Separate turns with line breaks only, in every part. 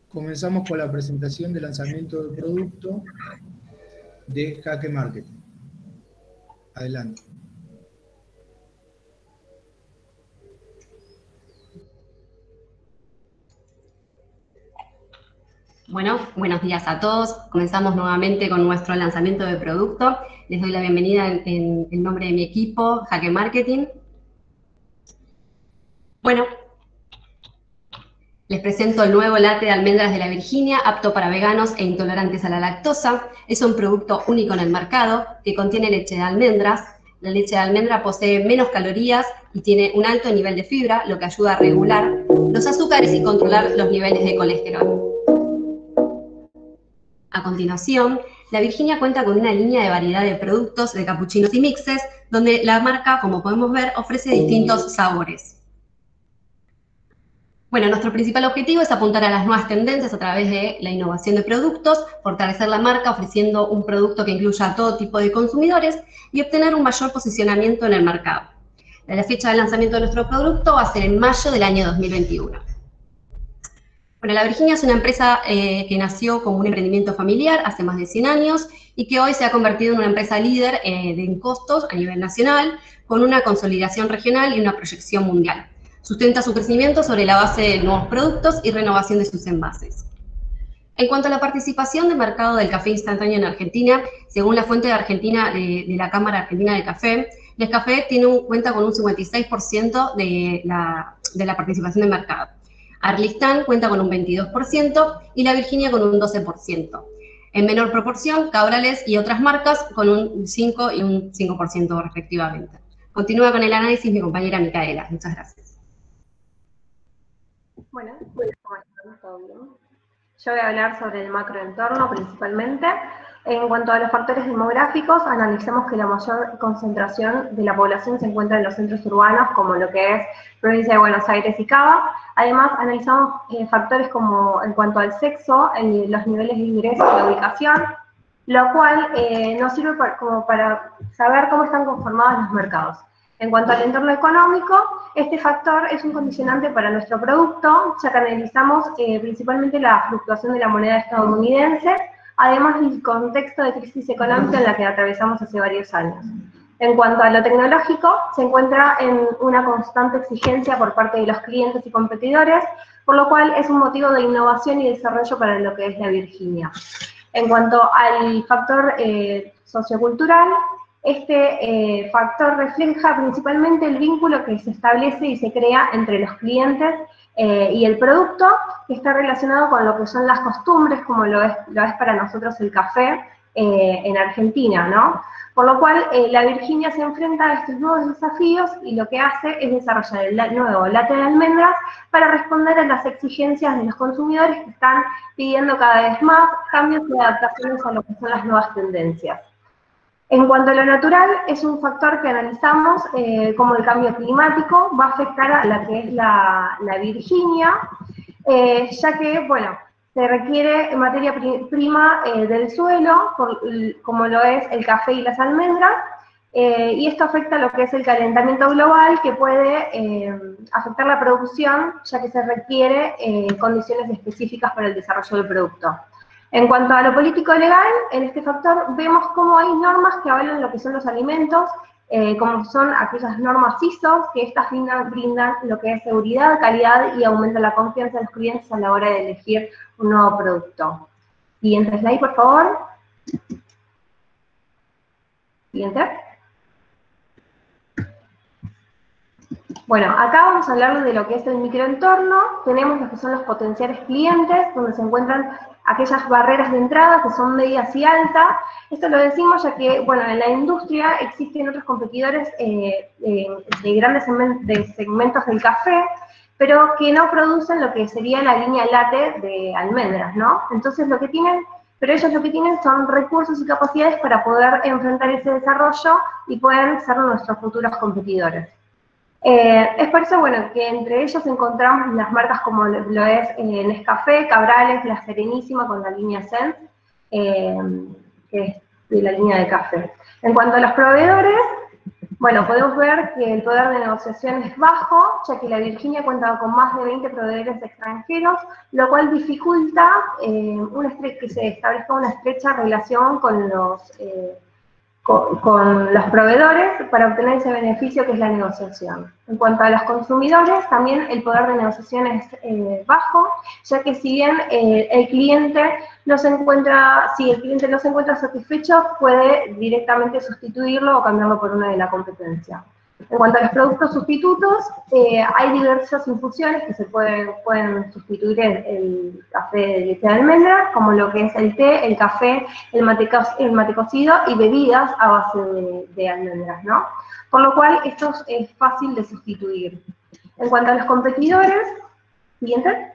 Comenzamos con la presentación de lanzamiento del producto de Jaque Marketing. Adelante.
Bueno, buenos días a todos. Comenzamos nuevamente con nuestro lanzamiento de producto. Les doy la bienvenida en nombre de mi equipo, Jaque Marketing. Bueno, les presento el nuevo latte de almendras de la Virginia, apto para veganos e intolerantes a la lactosa. Es un producto único en el mercado que contiene leche de almendras. La leche de almendra posee menos calorías y tiene un alto nivel de fibra, lo que ayuda a regular los azúcares y controlar los niveles de colesterol. A continuación, la Virginia cuenta con una línea de variedad de productos de capuchinos y mixes, donde la marca, como podemos ver, ofrece distintos sabores. Bueno, nuestro principal objetivo es apuntar a las nuevas tendencias a través de la innovación de productos, fortalecer la marca ofreciendo un producto que incluya a todo tipo de consumidores y obtener un mayor posicionamiento en el mercado. La fecha de lanzamiento de nuestro producto va a ser en mayo del año 2021. Bueno, la Virginia es una empresa que nació como un emprendimiento familiar hace más de 100 años y que hoy se ha convertido en una empresa líder en costos a nivel nacional, con una consolidación regional y una proyección mundial. Sustenta su crecimiento sobre la base de nuevos productos y renovación de sus envases. En cuanto a la participación de mercado del café instantáneo en Argentina, según la fuente de Argentina de la Cámara Argentina del Café, Nescafé cuenta con un 56% de la participación de mercado. Arlistán cuenta con un 22% y la Virginia con un 12%. En menor proporción, Cabrales y otras marcas con un 5 y un 5% respectivamente. Continúa con el análisis mi compañera Micaela. Muchas gracias.
Bueno, todo bien. Yo voy a hablar sobre el macroentorno principalmente. En cuanto a los factores demográficos, analicemos que la mayor concentración de la población se encuentra en los centros urbanos, como lo que es provincia de Buenos Aires y Cava. Además, analizamos factores como en cuanto al sexo, los niveles de ingresos y la ubicación, lo cual nos sirve como para saber cómo están conformados los mercados. En cuanto al entorno económico, este factor es un condicionante para nuestro producto, ya que analizamos principalmente la fluctuación de la moneda estadounidense, además del contexto de crisis económica en la que atravesamos hace varios años. En cuanto a lo tecnológico, se encuentra en una constante exigencia por parte de los clientes y competidores, por lo cual es un motivo de innovación y desarrollo para lo que es la Virginia. En cuanto al factor sociocultural, este factor refleja principalmente el vínculo que se establece y se crea entre los clientes y el producto, que está relacionado con lo que son las costumbres, como lo es para nosotros el café en Argentina, ¿no? Por lo cual, la Virginia se enfrenta a estos nuevos desafíos y lo que hace es desarrollar el nuevo latte de almendras para responder a las exigencias de los consumidores que están pidiendo cada vez más cambios y adaptaciones a lo que son las nuevas tendencias. En cuanto a lo natural, es un factor que analizamos como el cambio climático va a afectar a la que es la Virginia, ya que, bueno, se requiere materia prima del suelo, como lo es el café y las almendras, y esto afecta lo que es el calentamiento global, que puede afectar la producción, ya que se requiere condiciones específicas para el desarrollo del producto. En cuanto a lo político legal, en este factor vemos cómo hay normas que avalan lo que son los alimentos, como son aquellas normas ISO, que estas brindan lo que es seguridad, calidad y aumentan la confianza de los clientes a la hora de elegir un nuevo producto. Siguiente slide, por favor. Siguiente. Bueno, acá vamos a hablar de lo que es el microentorno. Tenemos lo que son los potenciales clientes, donde se encuentran aquellas barreras de entrada que son medias y altas. Esto lo decimos ya que, bueno, en la industria existen otros competidores de grandes segmentos del café, pero que no producen lo que sería la línea latte de almendras, ¿no? Entonces pero ellos lo que tienen son recursos y capacidades para poder enfrentar ese desarrollo y pueden ser nuestros futuros competidores. Es por eso, bueno, que entre ellos encontramos las marcas como lo es Nescafé, Cabrales, La Serenísima con la línea Sense, que es de la línea de café. En cuanto a los proveedores, Bueno, podemos ver que el poder de negociación es bajo, ya que la Virginia cuenta con más de 20 proveedores extranjeros, lo cual dificulta que se establezca una estrecha relación con los proveedores para obtener ese beneficio que es la negociación. En cuanto a los consumidores, también el poder de negociación es bajo, ya que si bien el cliente no se encuentra satisfecho, puede directamente sustituirlo o cambiarlo por una de la competencia. En cuanto a los productos sustitutos, hay diversas infusiones que se pueden sustituir el café de leche de almendra, como lo que es el té, el café, el mate cocido y bebidas a base de almendras, ¿no? Por lo cual, esto es fácil de sustituir. En cuanto a los competidores, siguiente.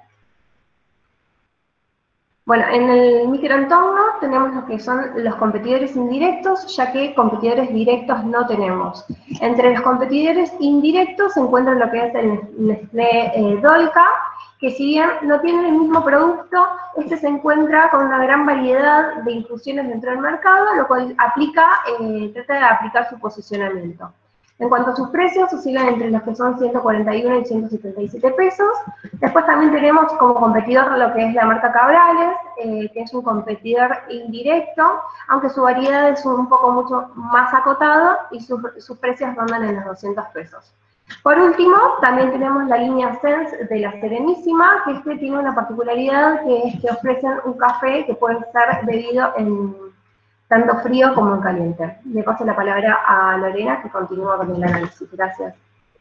Bueno, en el microentorno tenemos lo que son los competidores indirectos, ya que competidores directos no tenemos. Entre los competidores indirectos se encuentra lo que es el Nestlé Dolca, que si bien no tiene el mismo producto, este se encuentra con una gran variedad de infusiones dentro del mercado, lo cual trata de aplicar su posicionamiento. En cuanto a sus precios, oscilan entre los que son 141 y 177 pesos. Después también tenemos como competidor lo que es la marca Cabrales, que es un competidor indirecto, aunque su variedad es mucho más acotada y sus precios rondan en los 200 pesos. Por último, también tenemos la línea Sense de la Serenísima, que tiene una particularidad que es que ofrecen un café que puede ser bebido tanto frío como en caliente. Le paso la palabra a Lorena, que continúa con el análisis. Gracias.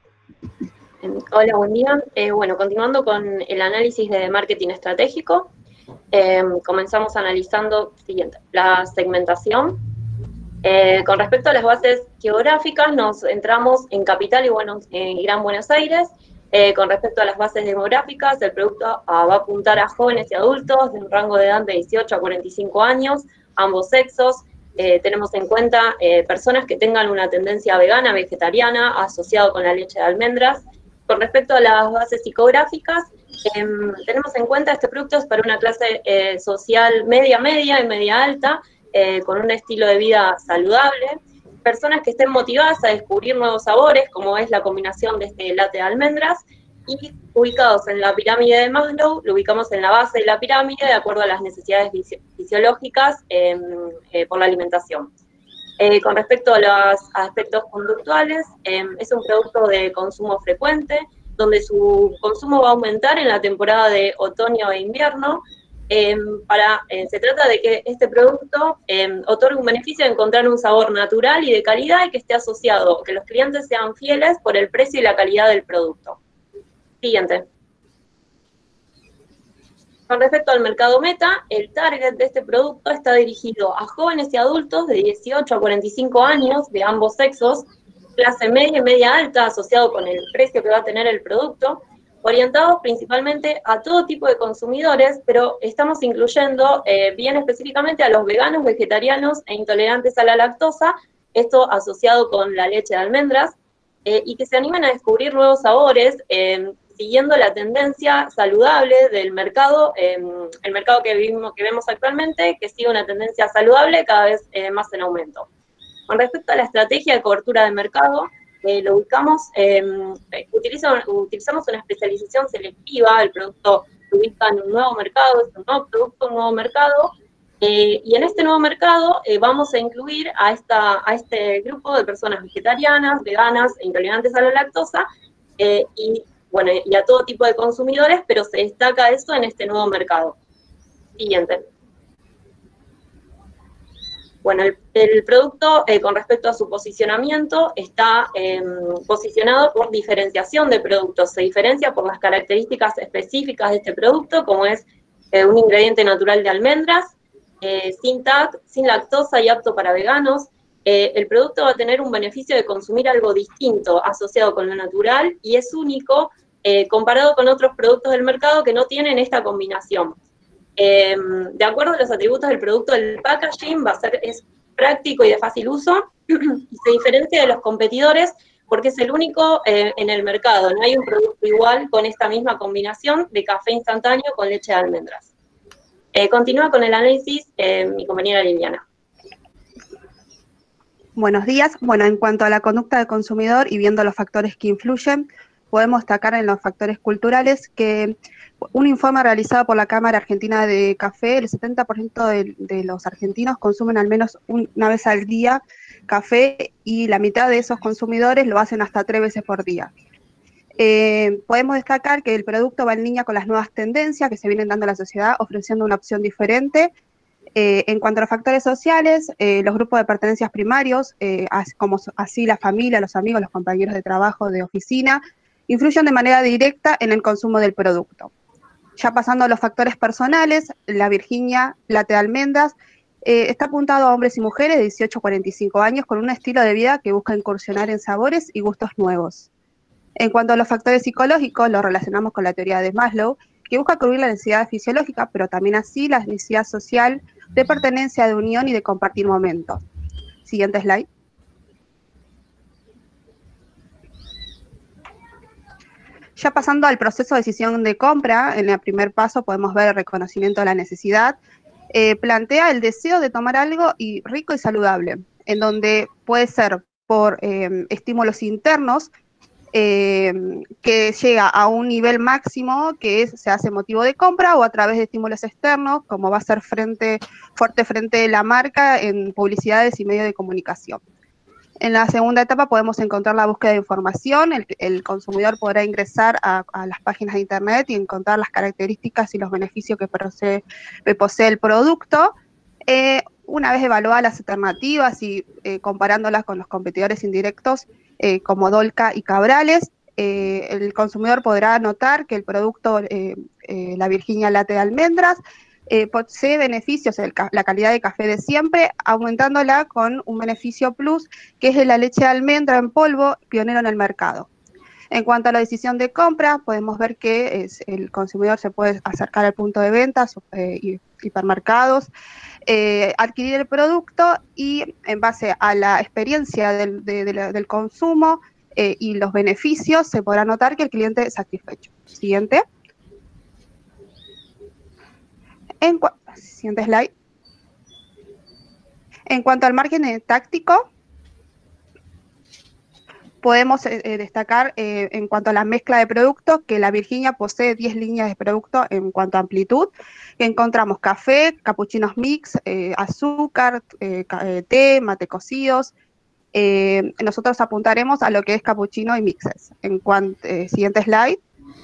Hola, buen día. Bueno, continuando con el análisis de marketing estratégico, comenzamos analizando la segmentación. Con respecto a las bases geográficas, nos centramos en Capital y Gran Buenos Aires. Con respecto a las bases demográficas, el producto va a apuntar a jóvenes y adultos de un rango de edad de 18 a 45 años, ambos sexos. Tenemos en cuenta personas que tengan una tendencia vegana, vegetariana, asociado con la leche de almendras. Con respecto a las bases psicográficas, tenemos en cuenta este producto es para una clase social media y media alta, con un estilo de vida saludable, personas que estén motivadas a descubrir nuevos sabores, como es la combinación de este latte de almendras, y ubicados en la pirámide de Maslow, lo ubicamos en la base de la pirámide de acuerdo a las necesidades fisiológicas por la alimentación. Con respecto a los aspectos conductuales, es un producto de consumo frecuente, donde su consumo va a aumentar en la temporada de otoño e invierno. Se trata de que este producto otorgue un beneficio de encontrar un sabor natural y de calidad y que esté asociado, que los clientes sean fieles por el precio y la calidad del producto. Siguiente. Con respecto al mercado meta, el target de este producto está dirigido a jóvenes y adultos de 18 a 45 años, de ambos sexos, clase media y media alta, asociado con el precio que va a tener el producto, orientados principalmente a todo tipo de consumidores, pero estamos incluyendo bien específicamente a los veganos, vegetarianos e intolerantes a la lactosa, esto asociado con la leche de almendras, y que se animen a descubrir nuevos sabores, siguiendo la tendencia saludable del mercado, el mercado que vemos actualmente, que sigue una tendencia saludable cada vez más en aumento. Con respecto a la estrategia de cobertura de mercado, lo ubicamos, utilizamos una especialización selectiva, el producto se ubica en un nuevo mercado, es un nuevo producto, un nuevo mercado, y en este nuevo mercado vamos a incluir a este grupo de personas vegetarianas, veganas e intolerantes a la lactosa, y a todo tipo de consumidores, pero se destaca eso en este nuevo mercado. Siguiente. Bueno, el producto, con respecto a su posicionamiento, está posicionado por diferenciación de productos. Se diferencia por las características específicas de este producto, como es un ingrediente natural de almendras, sin TAC, sin lactosa y apto para veganos. El producto va a tener un beneficio de consumir algo distinto, asociado con lo natural, y es único comparado con otros productos del mercado que no tienen esta combinación. De acuerdo a los atributos del producto, el packaging es práctico y de fácil uso, y se diferencia de los competidores porque es el único en el mercado. No hay un producto igual con esta misma combinación de café instantáneo con leche de almendras. Continúa con el análisis mi compañera Liliana.
Buenos días. Bueno, en cuanto a la conducta del consumidor y viendo los factores que influyen, podemos destacar en los factores culturales que un informe realizado por la Cámara Argentina de Café, el 70% de los argentinos consumen al menos una vez al día café y la mitad de esos consumidores lo hacen hasta 3 veces por día. Podemos destacar que el producto va en línea con las nuevas tendencias que se vienen dando en la sociedad, ofreciendo una opción diferente. En cuanto a los factores sociales, los grupos de pertenencias primarios, como así la familia, los amigos, los compañeros de trabajo, de oficina, influyen de manera directa en el consumo del producto. Ya pasando a los factores personales, la Virginia Latte de Almendras está apuntado a hombres y mujeres de 18 a 45 años con un estilo de vida que busca incursionar en sabores y gustos nuevos. En cuanto a los factores psicológicos, los relacionamos con la teoría de Maslow, que busca cubrir la necesidad fisiológica, pero también así la necesidad social de pertenencia, de unión y de compartir momentos. Siguiente slide. Ya pasando al proceso de decisión de compra, en el primer paso podemos ver el reconocimiento de la necesidad. Plantea el deseo de tomar algo rico y saludable, en donde puede ser por estímulos internos, que llega a un nivel máximo que se hace motivo de compra, o a través de estímulos externos, como va a ser fuerte frente de la marca en publicidades y medios de comunicación. En la segunda etapa podemos encontrar la búsqueda de información. El consumidor podrá ingresar a las páginas de internet y encontrar las características y los beneficios que posee el producto. Una vez evaluadas las alternativas y comparándolas con los competidores indirectos como Dolca y Cabrales, el consumidor podrá notar que el producto, la Virginia Latte de Almendras, posee beneficios, la calidad de café de siempre, aumentándola con un beneficio plus, que es de la leche de almendra en polvo, pionero en el mercado. En cuanto a la decisión de compra, podemos ver que el consumidor se puede acercar al punto de venta, hipermercados, adquirir el producto y en base a la experiencia del consumo y los beneficios, se podrá notar que el cliente es satisfecho. Siguiente. Siguiente slide. En cuanto al margen táctico, podemos destacar en cuanto a la mezcla de productos que la Virginia posee 10 líneas de producto en cuanto a amplitud. Encontramos café, capuchinos mix, azúcar, té, mate cocidos. Nosotros apuntaremos a lo que es capuchino y mixes. Siguiente slide.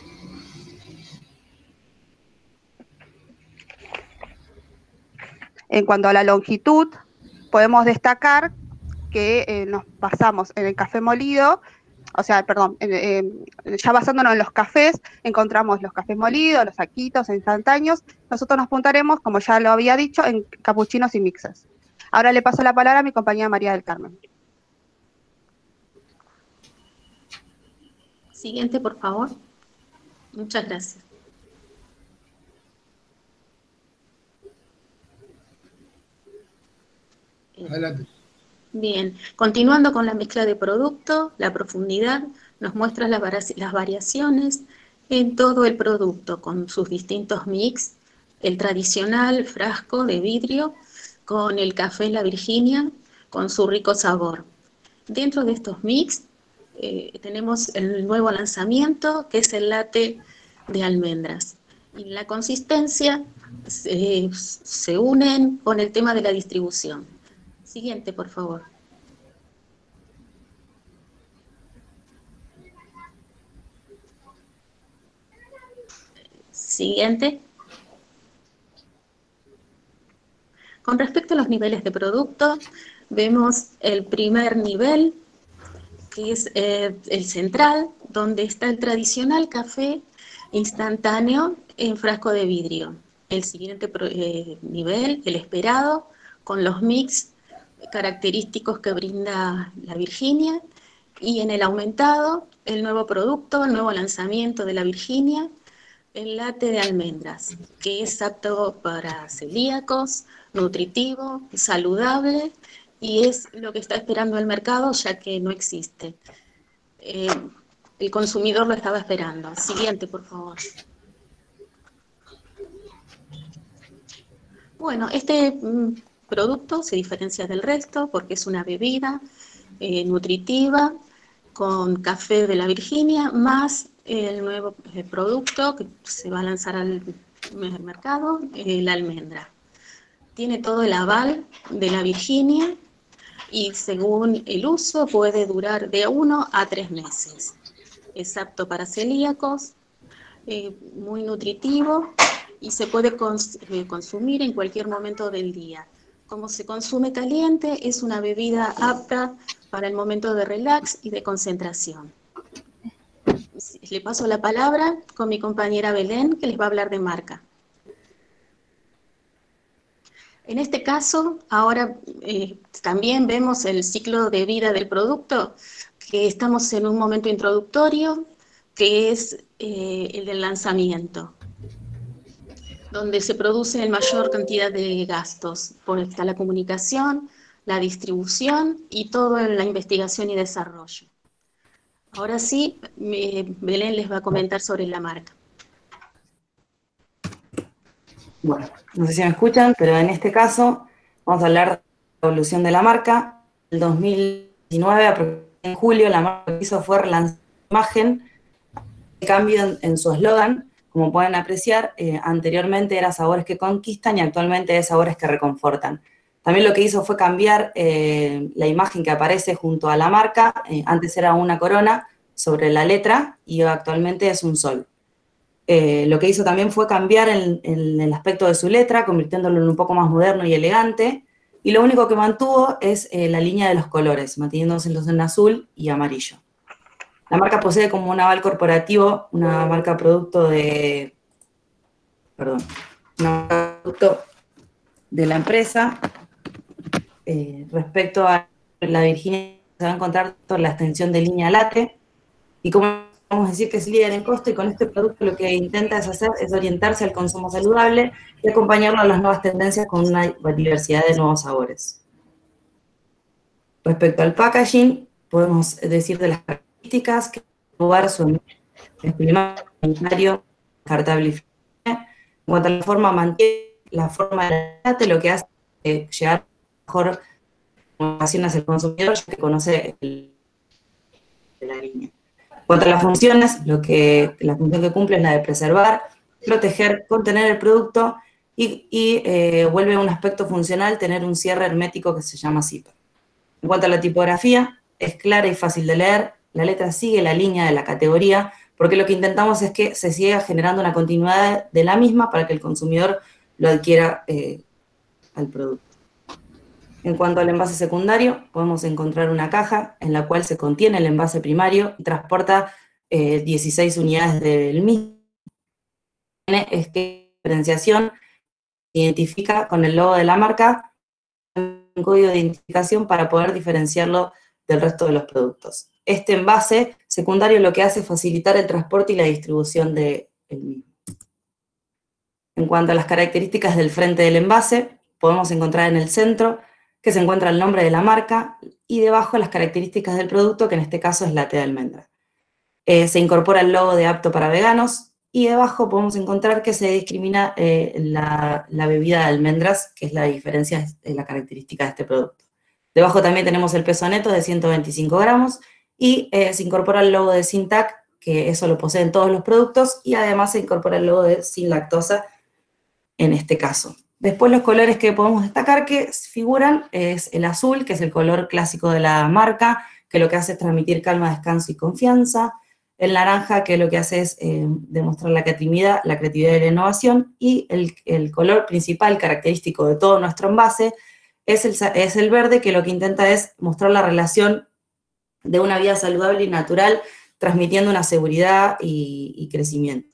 En cuanto a la longitud, podemos destacar que nos basamos en el café molido, ya basándonos en los cafés, encontramos los cafés molidos, los saquitos, instantáneos. Nosotros nos apuntaremos, como ya lo había dicho, en capuchinos y mixes. Ahora le paso la palabra a mi compañera María del Carmen.
Siguiente, por favor. Muchas gracias.
Adelante.
Bien, continuando con la mezcla de producto, la profundidad nos muestra las variaciones en todo el producto, con sus distintos mix, el tradicional frasco de vidrio, con el café La Virginia, con su rico sabor. Dentro de estos mix tenemos el nuevo lanzamiento, que es el latte de almendras. Y la consistencia se unen con el tema de la distribución. Siguiente, por favor. Siguiente. Con respecto a los niveles de producto, vemos el primer nivel, que es el central, donde está el tradicional café instantáneo en frasco de vidrio. El siguiente nivel, el esperado, con los mix característicos que brinda la Virginia, y en el aumentado, el nuevo producto, el nuevo lanzamiento de la Virginia, el latte de almendras, que es apto para celíacos, nutritivo, saludable, y es lo que está esperando el mercado, ya que no existe. El consumidor lo estaba esperando. Siguiente, por favor. Bueno, producto se diferencia del resto porque es una bebida nutritiva con café de la Virginia, más el nuevo producto que se va a lanzar al mercado, la almendra. Tiene todo el aval de la Virginia y según el uso puede durar de 1 a 3 meses. Es apto para celíacos, muy nutritivo y se puede consumir en cualquier momento del día. Como se consume caliente, es una bebida apta para el momento de relax y de concentración. Le paso la palabra con mi compañera Belén, que les va a hablar de marca. En este caso, ahora también vemos el ciclo de vida del producto, que estamos en un momento introductorio, que es el del lanzamiento, donde se produce la mayor cantidad de gastos, porque está la comunicación, la distribución y toda la investigación y desarrollo. Ahora sí, Belén les va a comentar sobre la marca.
Bueno, no sé si me escuchan, pero en este caso vamos a hablar de la evolución de la marca. En 2019, en julio, la marca que hizo fue relanzar la imagen, cambio en su eslogan. Como pueden apreciar, anteriormente era sabores que conquistan y actualmente es sabores que reconfortan. También lo que hizo fue cambiar la imagen que aparece junto a la marca. Antes era una corona sobre la letra y actualmente es un sol. Lo que hizo también fue cambiar el aspecto de su letra, convirtiéndolo en un poco más moderno y elegante. Y lo único que mantuvo es la línea de los colores, manteniéndoselos en azul y amarillo. La marca posee como un aval corporativo una marca producto de la empresa. Respecto a la Virginia, se va a encontrar toda la extensión de línea Late. Y como vamos a decir que es líder en costo, y con este producto lo que intenta es orientarse al consumo saludable y acompañarlo a las nuevas tendencias con una diversidad de nuevos sabores. Respecto al packaging, podemos decir de las características que lugar su alimentario, descartable y flexible. En cuanto a la forma, mantiene la forma del late, lo que hace es llegar mejor información hacia el consumidor, ya que conoce la línea. En cuanto a las funciones, la función que cumple es la de preservar, proteger, contener el producto y vuelve un aspecto funcional tener un cierre hermético que se llama zipper. En cuanto a la tipografía, es clara y fácil de leer, la letra sigue la línea de la categoría, porque lo que intentamos es que se siga generando una continuidad de la misma para que el consumidor lo adquiera al producto. En cuanto al envase secundario, podemos encontrar una caja en la cual se contiene el envase primario y transporta 16 unidades del mismo. Es que la diferenciación se identifica con el logo de la marca, un código de identificación para poder diferenciarlo del resto de los productos. Este envase secundario lo que hace es facilitar el transporte y la distribución del mismo. En cuanto a las características del frente del envase, podemos encontrar en el centro que se encuentra el nombre de la marca y debajo las características del producto, que en este caso es latte de almendra. Se incorpora el logo de apto para veganos y debajo podemos encontrar que se discrimina la bebida de almendras, que es la diferencia de la característica de este producto. Debajo también tenemos el peso neto de 125 gramos y se incorpora el logo de Sintac, que eso lo poseen todos los productos, y además se incorpora el logo de Sin Lactosa en este caso. Después los colores que podemos destacar que figuran es el azul, que es el color clásico de la marca, que lo que hace es transmitir calma, descanso y confianza. El naranja, que lo que hace es demostrar la creatividad y la innovación. Y el color principal, característico de todo nuestro envase, es el verde, que lo que intenta es mostrar la relación de una vida saludable y natural, transmitiendo una seguridad y crecimiento.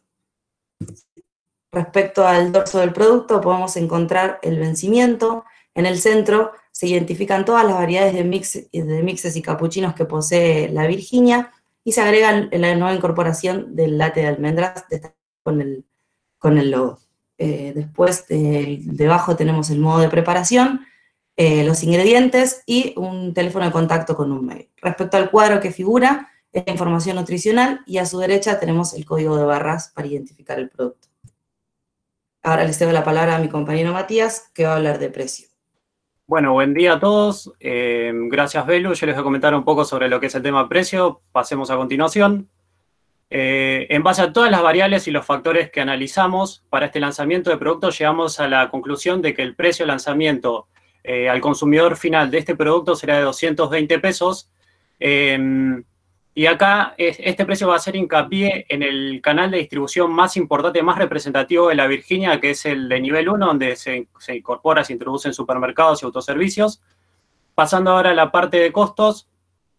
Respecto al dorso del producto, podemos encontrar el vencimiento. En el centro se identifican todas las variedades de mixes y capuchinos que posee la Virginia, y se agrega la nueva incorporación del latte de almendras con el logo. Después, debajo tenemos el modo de preparación, los ingredientes y un teléfono de contacto con un mail. Respecto al cuadro que figura, es la información nutricional, y a su derecha tenemos el código de barras para identificar el producto. Ahora le cedo la palabra a mi compañero Matías, que va a hablar de precio.
Bueno, buen día a todos. Gracias, Belu. Yo les voy a comentar un poco sobre lo que es el tema precio. Pasemos a continuación. En base a todas las variables y los factores que analizamos para este lanzamiento de producto, llegamos a la conclusión de que el precio de lanzamiento al consumidor final de este producto será de 220 pesos. Y acá este precio va a hacer hincapié en el canal de distribución más importante, más representativo de la Virginia, que es el de nivel 1, donde se incorpora, se introduce en supermercados y autoservicios. Pasando ahora a la parte de costos,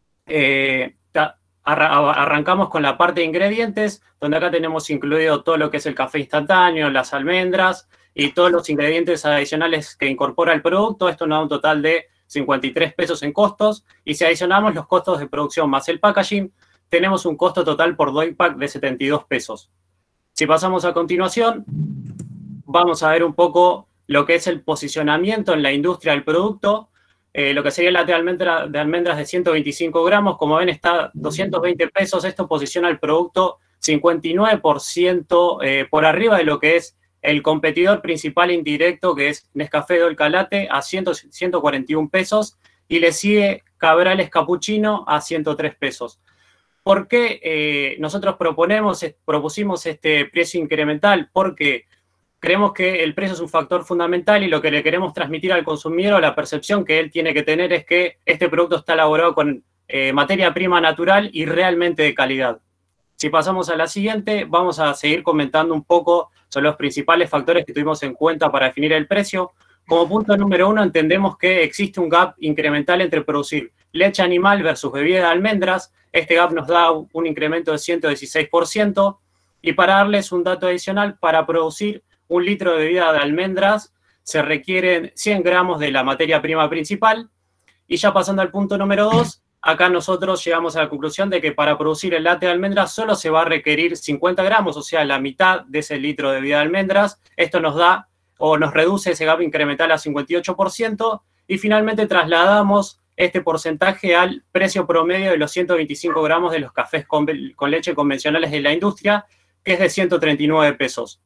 arrancamos con la parte de ingredientes, donde acá tenemos incluido todo lo que es el café instantáneo, las almendras y todos los ingredientes adicionales que incorpora el producto. Esto nos da un total de 53 pesos en costos, y si adicionamos los costos de producción más el packaging, tenemos un costo total por doy pack de 72 pesos. Si pasamos a continuación, vamos a ver un poco lo que es el posicionamiento en la industria del producto. Lo que sería el latte de almendras de 125 gramos, como ven está 220 pesos, esto posiciona el producto 59% por arriba de lo que es el competidor principal indirecto, que es Nescafé Dolca Latte, a 141 pesos, y le sigue Cabrales Cappuccino a 103 pesos. ¿Por qué nosotros propusimos este precio incremental? Porque creemos que el precio es un factor fundamental y lo que le queremos transmitir al consumidor, la percepción que él tiene que tener, es que este producto está elaborado con materia prima natural y realmente de calidad. Si pasamos a la siguiente, vamos a seguir comentando un poco sobre los principales factores que tuvimos en cuenta para definir el precio. Como punto número 1, entendemos que existe un gap incremental entre producir leche animal versus bebida de almendras. Este gap nos da un incremento de 116%. Y para darles un dato adicional, para producir 1 litro de bebida de almendras se requieren 100 gramos de la materia prima principal. Y ya pasando al punto número 2, acá nosotros llegamos a la conclusión de que para producir el latte de almendras solo se va a requerir 50 gramos, o sea, la mitad de ese litro de bebida de almendras. Esto nos da o nos reduce ese gap incremental a 58%, y finalmente trasladamos este porcentaje al precio promedio de los 125 gramos de los cafés con leche convencionales de la industria, que es de 139 pesos.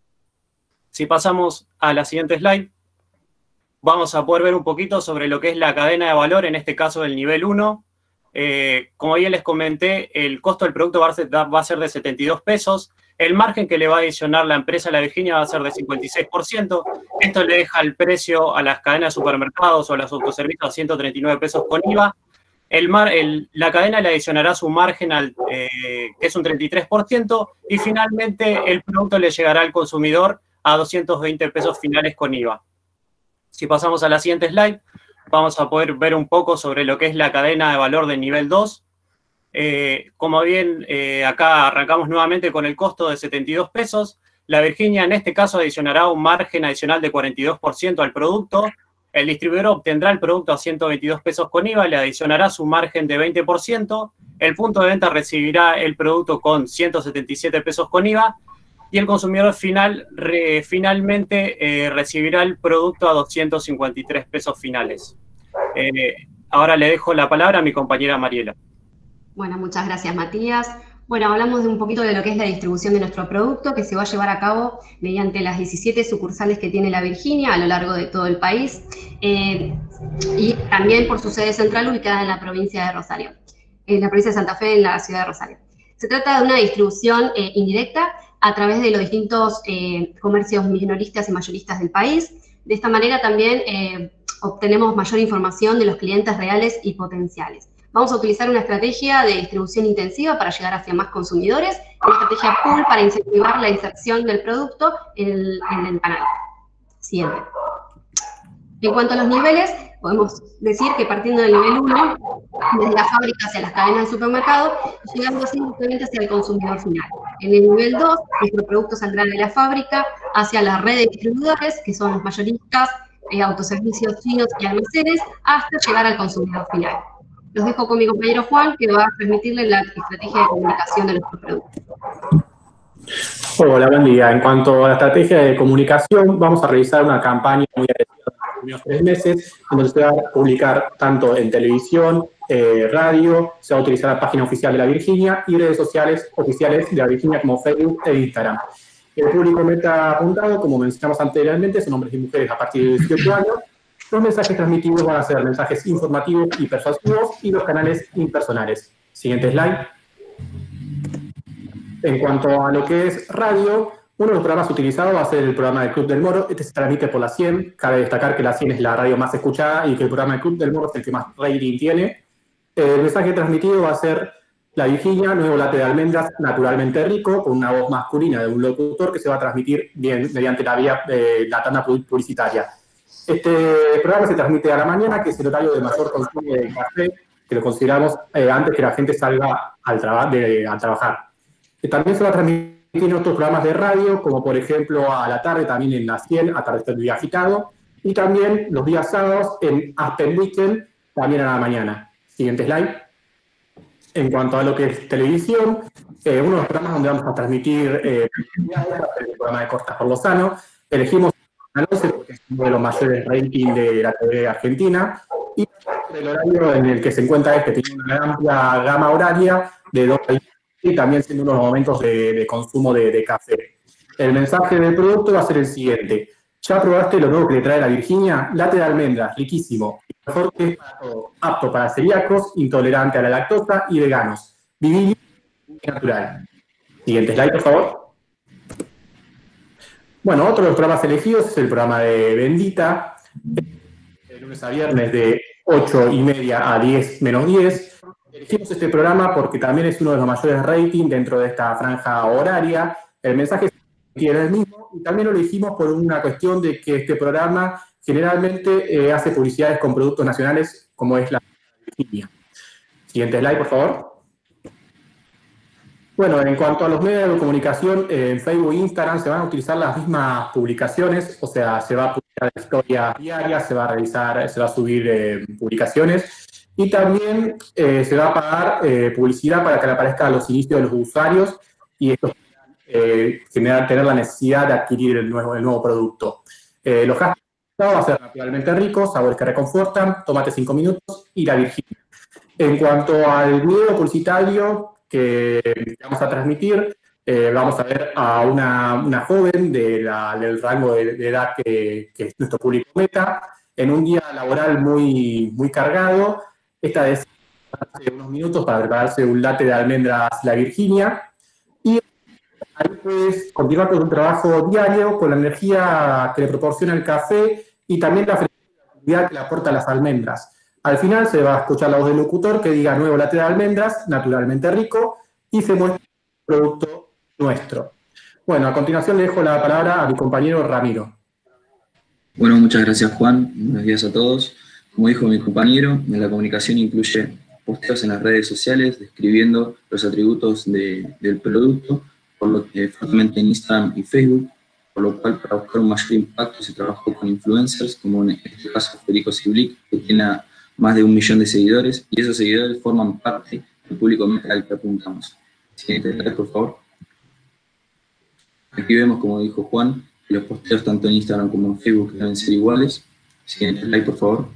Si pasamos a la siguiente slide, vamos a poder ver un poquito sobre lo que es la cadena de valor, en este caso del nivel 1. Como ya les comenté, el costo del producto va a ser de 72 pesos. El margen que le va a adicionar la empresa a la Virginia va a ser de 56%. Esto le deja el precio a las cadenas de supermercados o a los autoservicios a 139 pesos con IVA. La cadena le adicionará su margen, que es un 33%, y finalmente el producto le llegará al consumidor a 220 pesos finales con IVA. Si pasamos a la siguiente slide, vamos a poder ver un poco sobre lo que es la cadena de valor del nivel 2. Como bien, acá arrancamos nuevamente con el costo de 72 pesos. La Virginia en este caso adicionará un margen adicional de 42% al producto. El distribuidor obtendrá el producto a 122 pesos con IVA, le adicionará su margen de 20%. El punto de venta recibirá el producto con 177 pesos con IVA. Y el consumidor finalmente recibirá el producto a 253 pesos finales. Ahora le dejo la palabra a mi compañera Mariela.
Bueno, muchas gracias, Matías. Bueno, hablamos de un poquito de lo que es la distribución de nuestro producto, que se va a llevar a cabo mediante las 17 sucursales que tiene la Virginia a lo largo de todo el país, y también por su sede central ubicada en la provincia de Rosario, en la provincia de Santa Fe, en la ciudad de Rosario. Se trata de una distribución indirecta a través de los distintos comercios minoristas y mayoristas del país. De esta manera también obtenemos mayor información de los clientes reales y potenciales. Vamos a utilizar una estrategia de distribución intensiva para llegar hacia más consumidores, una estrategia pool para incentivar la inserción del producto en el canal. Siguiente. En cuanto a los niveles, podemos decir que partiendo del nivel 1, desde la fábrica hacia las cadenas de supermercado, llegando así directamente hacia el consumidor final. En el nivel 2, nuestro producto saldrá de la fábrica hacia la red de distribuidores, que son los mayoristas, autoservicios chinos y almacenes, hasta llegar al consumidor final. Los dejo con mi compañero Juan, que va a transmitirle la estrategia de comunicación de nuestro producto.
Hola, buen día. En cuanto a la estrategia de comunicación, vamos a realizar una campaña muy agradecida en los primeros 3 meses, donde se va a publicar tanto en televisión, radio, se va a utilizar la página oficial de la Virginia y redes sociales oficiales de la Virginia como Facebook e Instagram. El público meta apuntado, como mencionamos anteriormente, son hombres y mujeres a partir de 18 años, Los mensajes transmitidos van a ser mensajes informativos y persuasivos y los canales impersonales. Siguiente slide. En cuanto a lo que es radio, uno de los programas utilizados va a ser el programa del Club del Moro. Este se transmite por la 100. Cabe destacar que la 100 es la radio más escuchada y que el programa del Club del Moro es el que más rating tiene. El mensaje transmitido va a ser: La Virginia, nuevo latte de almendras, naturalmente rico, con una voz masculina de un locutor que se va a transmitir bien mediante la vía de la tanda publicitaria. Este programa se transmite a la mañana, que es el horario de mayor consumo de café, que lo consideramos antes que la gente salga al trabajar. También se va a transmitir en otros programas de radio, como por ejemplo a la tarde, también en la 100, Atardecer Día Agitado, y también los días sábados en Aspen Weekend, también a la mañana. Siguiente slide. En cuanto a lo que es televisión, uno de los programas donde vamos a transmitir el programa de Costa por Lozano, elegimos Canal 11 porque es uno de los mayores ratings de la TV argentina, y el horario en el que se encuentra tiene una amplia gama horaria de 2 a y también siendo unos momentos de consumo de café. El mensaje del producto va a ser el siguiente: ¿ya probaste lo nuevo que le trae la Virginia? Latte de almendras, riquísimo, mejor que es para todo, apto para celíacos, intolerante a la lactosa y veganos. Vivir natural. Siguiente slide, por favor. Bueno, otro de los programas elegidos es el programa de Bendita, de lunes a viernes de 8:30 a 10 menos 10. Elegimos este programa porque también es uno de los mayores ratings dentro de esta franja horaria. El mensaje tiene el mismo, y también lo elegimos por una cuestión de que este programa generalmente hace publicidades con productos nacionales, como es la Virginia. Siguiente slide, por favor. Bueno, en cuanto a los medios de comunicación, en Facebook e Instagram se van a utilizar las mismas publicaciones, o sea, se va a publicar historias diarias, se va a subir publicaciones, y también se va a pagar publicidad para que le aparezca a los inicios de los usuarios, y esto tener la necesidad de adquirir el nuevo producto. Los hashtags va a ser naturalmente ricos, sabores que reconfortan, tomate 5 minutos y la Virginia. En cuanto al video publicitario que vamos a transmitir, vamos a ver a una joven del rango de edad que es nuestro público meta, en un día laboral muy cargado. Esta vez hace unos minutos para prepararse un latte de almendras La Virginia, y ahí puedes continuar con un trabajo diario con la energía que le proporciona el café y también la flexibilidad que le aporta las almendras. Al final se va a escuchar la voz del locutor que diga: nuevo latte de almendras, naturalmente rico, y se muestra el producto nuestro. Bueno, a continuación le dejo la palabra a mi compañero Ramiro.
Bueno, muchas gracias, Juan. Buenos días a todos. Como dijo mi compañero, la comunicación incluye posteos en las redes sociales describiendo los atributos del producto, por lo que fuertemente en Instagram y Facebook, por lo cual para buscar un mayor impacto se trabajó con influencers, como en este caso Federico Ciblic, que tiene más de 1 millón de seguidores, y esos seguidores forman parte del público meta al que apuntamos. Siguiente slide, por favor. Aquí vemos, como dijo Juan, que los posteos tanto en Instagram como en Facebook deben ser iguales. Siguiente slide, por favor.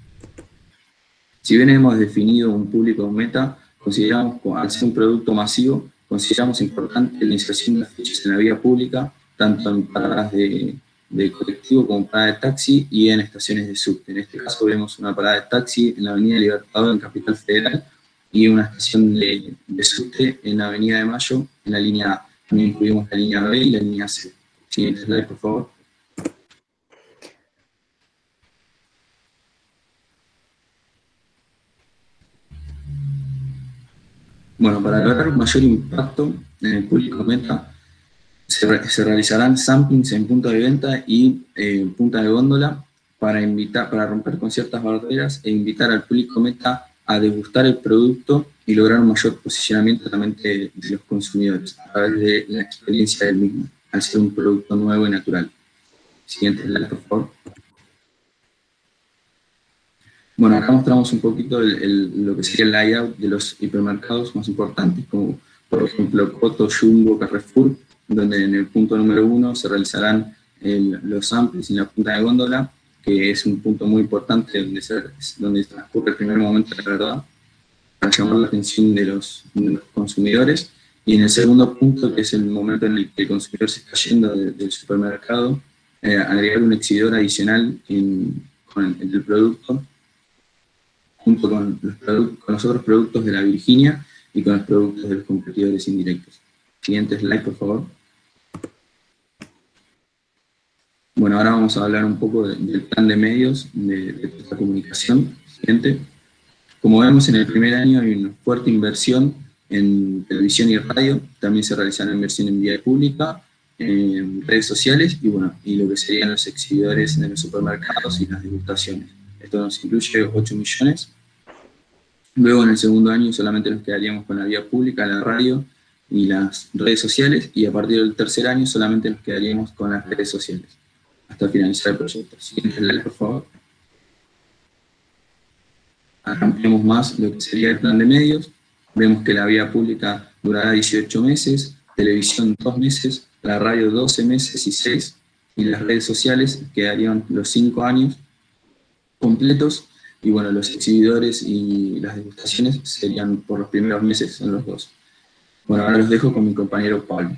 Si bien hemos definido un público meta, consideramos, al ser un producto masivo, consideramos importante la inserción de afiches en la vía pública, tanto en paradas de colectivo como paradas de taxi y en estaciones de subte. En este caso vemos una parada de taxi en la Avenida Libertador en Capital Federal y una estación de subte en la Avenida de Mayo en la línea A. También incluimos la línea B y la línea C. Siguiente slide, por favor. Bueno, para lograr un mayor impacto en el público meta, se realizarán samplings en punto de venta y punta de góndola para romper con ciertas barreras e invitar al público meta a degustar el producto y lograr un mayor posicionamiento también de los consumidores a través de la experiencia del mismo, al ser un producto nuevo y natural. Siguiente slide, por favor. Bueno, acá mostramos un poquito lo que sería el layout de los hipermercados más importantes, como por ejemplo Coto, Jumbo, Carrefour, donde en el punto número 1 se realizarán los samples en la punta de góndola, que es un punto muy importante donde transcurre el primer momento de la verdad, para llamar la atención de los consumidores. Y en el segundo punto, que es el momento en el que el consumidor se está yendo del supermercado, agregar un exhibidor adicional con el producto, junto con los otros productos de la Virginia y con los productos de los competidores indirectos. Siguiente slide, por favor. Bueno, ahora vamos a hablar un poco del plan de medios de esta comunicación. Siguiente. Como vemos, en el primer año hay una fuerte inversión en televisión y radio, también se realizará inversión en vía pública, en redes sociales y, bueno, y lo que serían los exhibidores en los supermercados y las degustaciones. Esto nos incluye 8 millones. Luego en el segundo año solamente nos quedaríamos con la vía pública, la radio y las redes sociales, y a partir del tercer año solamente nos quedaríamos con las redes sociales, hasta finalizar el proyecto. Siguiente slide, por favor. Ampliamos más lo que sería el plan de medios. Vemos que la vía pública durará 18 meses, televisión 2 meses, la radio 12 meses y 6, y las redes sociales quedarían los 5 años completos, y bueno, los exhibidores y las degustaciones serían por los primeros meses en los 2. Bueno, ahora los dejo con mi compañero Pablo.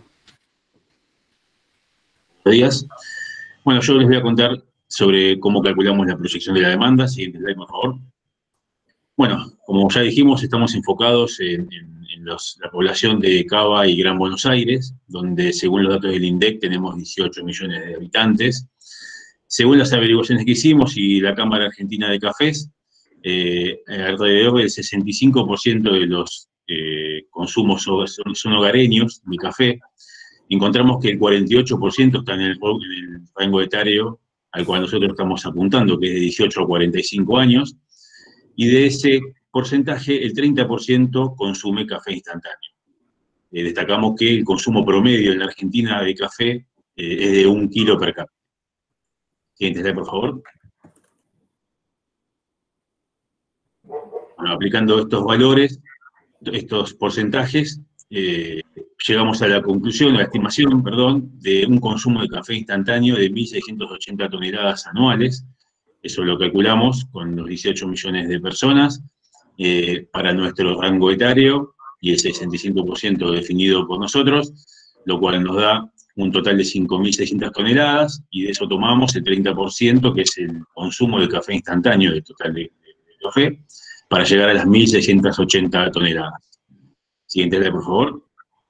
Buenos días. Bueno, yo les voy a contar sobre cómo calculamos la proyección de la demanda. Siguiente slide, por favor. Bueno, como ya dijimos, estamos enfocados en la población de Cava y Gran Buenos Aires, donde según los datos del INDEC tenemos 18 millones de habitantes. Según las averiguaciones que hicimos y la Cámara Argentina de Cafés, alrededor del 65% de los consumos son hogareños de café. Encontramos que el 48% está en el rango etario al cual nosotros estamos apuntando, que es de 18 a 45 años, y de ese porcentaje, el 30% consume café instantáneo. Destacamos que el consumo promedio en la Argentina de café es de 1 kilo per cápita. Siguiente slide, por favor. Bueno, aplicando estos valores, estos porcentajes, llegamos a la conclusión, a la estimación, perdón, de un consumo de café instantáneo de 1.680 toneladas anuales. Eso lo calculamos con los 18 millones de personas para nuestro rango etario y el 65% definido por nosotros, lo cual nos da un total de 5.600 toneladas, y de eso tomamos el 30%, que es el consumo de café instantáneo del total de café, para llegar a las 1.680 toneladas. Siguiente slide, por favor.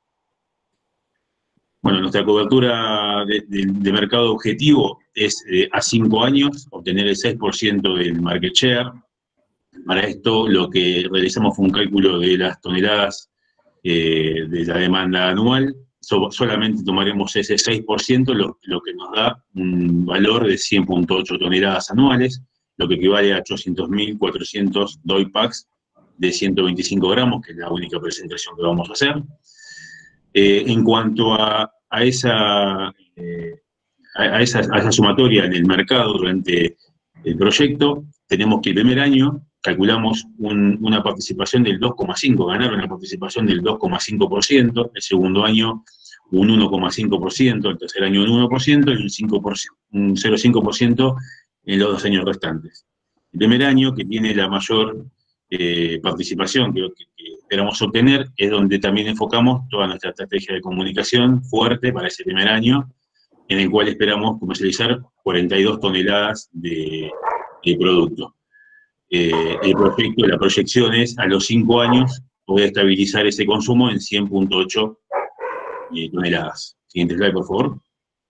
Bueno, nuestra cobertura de mercado objetivo es a 5 años, obtener el 6% del market share. Para esto lo que realizamos fue un cálculo de las toneladas de la demanda anual. Solamente tomaremos ese 6%, lo que nos da un valor de 100.8 toneladas anuales, lo que equivale a 800.400 doy packs de 125 gramos, que es la única presentación que vamos a hacer. En cuanto a esa sumatoria en el mercado durante el proyecto, tenemos que el primer año calculamos una participación del 2,5%, ganar una participación del 2,5%, el segundo año un 1,5%, el tercer año un 1% y un 0,5% en los 2 años restantes. El primer año, que tiene la mayor participación que esperamos obtener, es donde también enfocamos toda nuestra estrategia de comunicación fuerte para ese primer año, en el cual esperamos comercializar 42 toneladas de producto. El proyecto, la proyección es a los 5 años poder estabilizar ese consumo en 100.8 toneladas. Siguiente slide, por favor.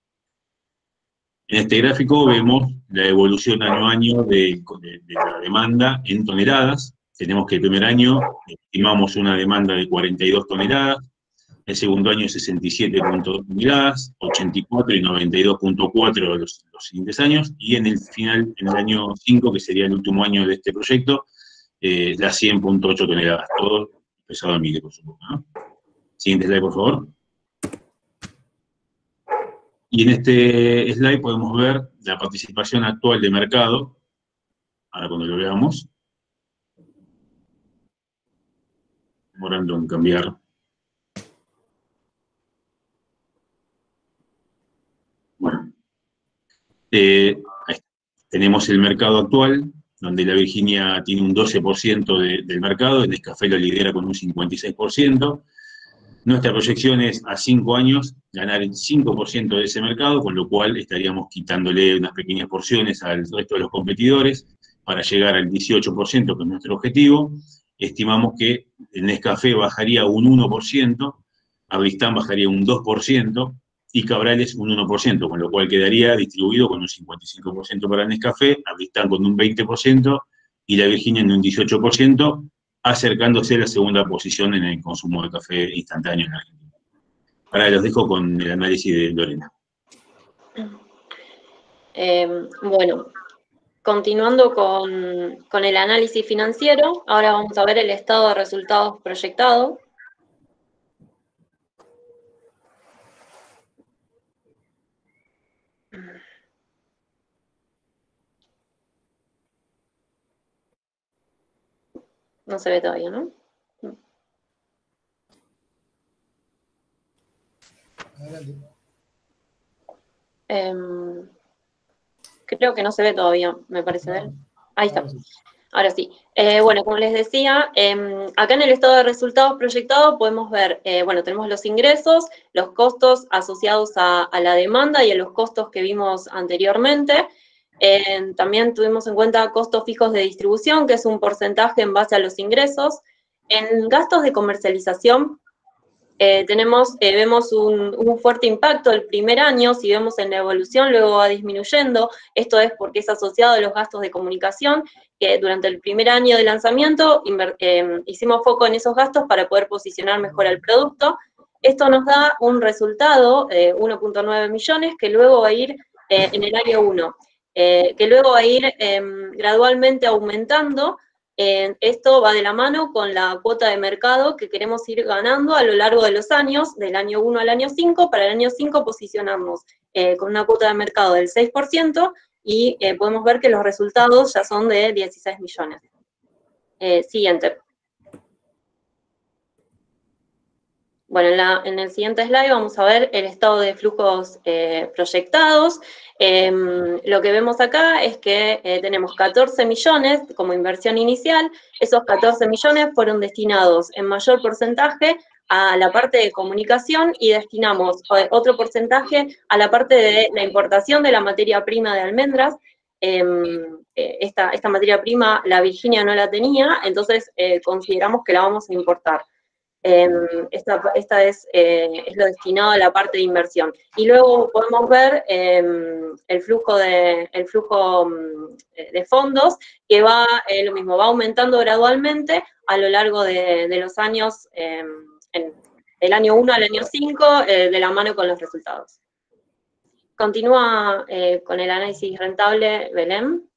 En este gráfico vemos la evolución año a año de la demanda en toneladas. Tenemos que el primer año estimamos una demanda de 42 toneladas, el segundo año 67.2 toneladas, 84 y 92.4 los siguientes años, y en el final, en el año 5, que sería el último año de este proyecto, las 100.8 toneladas, todo pesado en micro, por supuesto, ¿no? Siguiente slide, por favor. Y en este slide podemos ver la participación actual de mercado, ahora cuando lo veamos, demorando en cambiar. Bueno, ahí está. Tenemos el mercado actual, donde la Virginia tiene un 12% del mercado, el Nescafé lo lidera con un 56%. Nuestra proyección es a 5 años ganar el 5% de ese mercado, con lo cual estaríamos quitándole unas pequeñas porciones al resto de los competidores para llegar al 18%, que es nuestro objetivo. Estimamos que el Nescafé bajaría un 1%, Abristán bajaría un 2% y Cabrales un 1%, con lo cual quedaría distribuido con un 55% para el Nescafé, Abristán con un 20% y la Virginia en un 18%, acercándose a la segunda posición en el consumo de café instantáneo en Argentina. Ahora los dejo con el análisis de Lorena.
Bueno, continuando con el análisis financiero, ahora vamos a ver el estado de resultados proyectado. No se ve todavía, ¿no? Creo que no se ve todavía, me parece ver. Ahí está. Ahora sí. Bueno, como les decía, acá en el estado de resultados proyectados podemos ver, bueno, tenemos los ingresos, los costos asociados a la demanda y a los costos que vimos anteriormente. También tuvimos en cuenta costos fijos de distribución, que es un porcentaje en base a los ingresos. En gastos de comercialización, vemos un fuerte impacto el primer año. Si vemos en la evolución, luego va disminuyendo. Esto es porque es asociado a los gastos de comunicación, que durante el primer año de lanzamiento hicimos foco en esos gastos para poder posicionar mejor el producto. Esto nos da un resultado, 1.9 millones, que luego va a ir en el año 1, que luego va a ir gradualmente aumentando. Esto va de la mano con la cuota de mercado que queremos ir ganando a lo largo de los años, del año 1 al año 5. Para el año 5 posicionarnos con una cuota de mercado del 6% y podemos ver que los resultados ya son de 16 millones. Siguiente. Bueno, en el siguiente slide vamos a ver el estado de flujos proyectados. Lo que vemos acá es que tenemos 14 millones como inversión inicial. Esos 14 millones fueron destinados en mayor porcentaje a la parte de comunicación y destinamos otro porcentaje a la parte de la importación de la materia prima de almendras. Esta materia prima la Virginia no la tenía, entonces consideramos que la vamos a importar. Esta es lo destinado a la parte de inversión. Y luego podemos ver el flujo de fondos, que va lo mismo, va aumentando gradualmente a lo largo de los años, del año 1 al año 5, de la mano con los resultados. Continúa con el análisis rentable, Belén.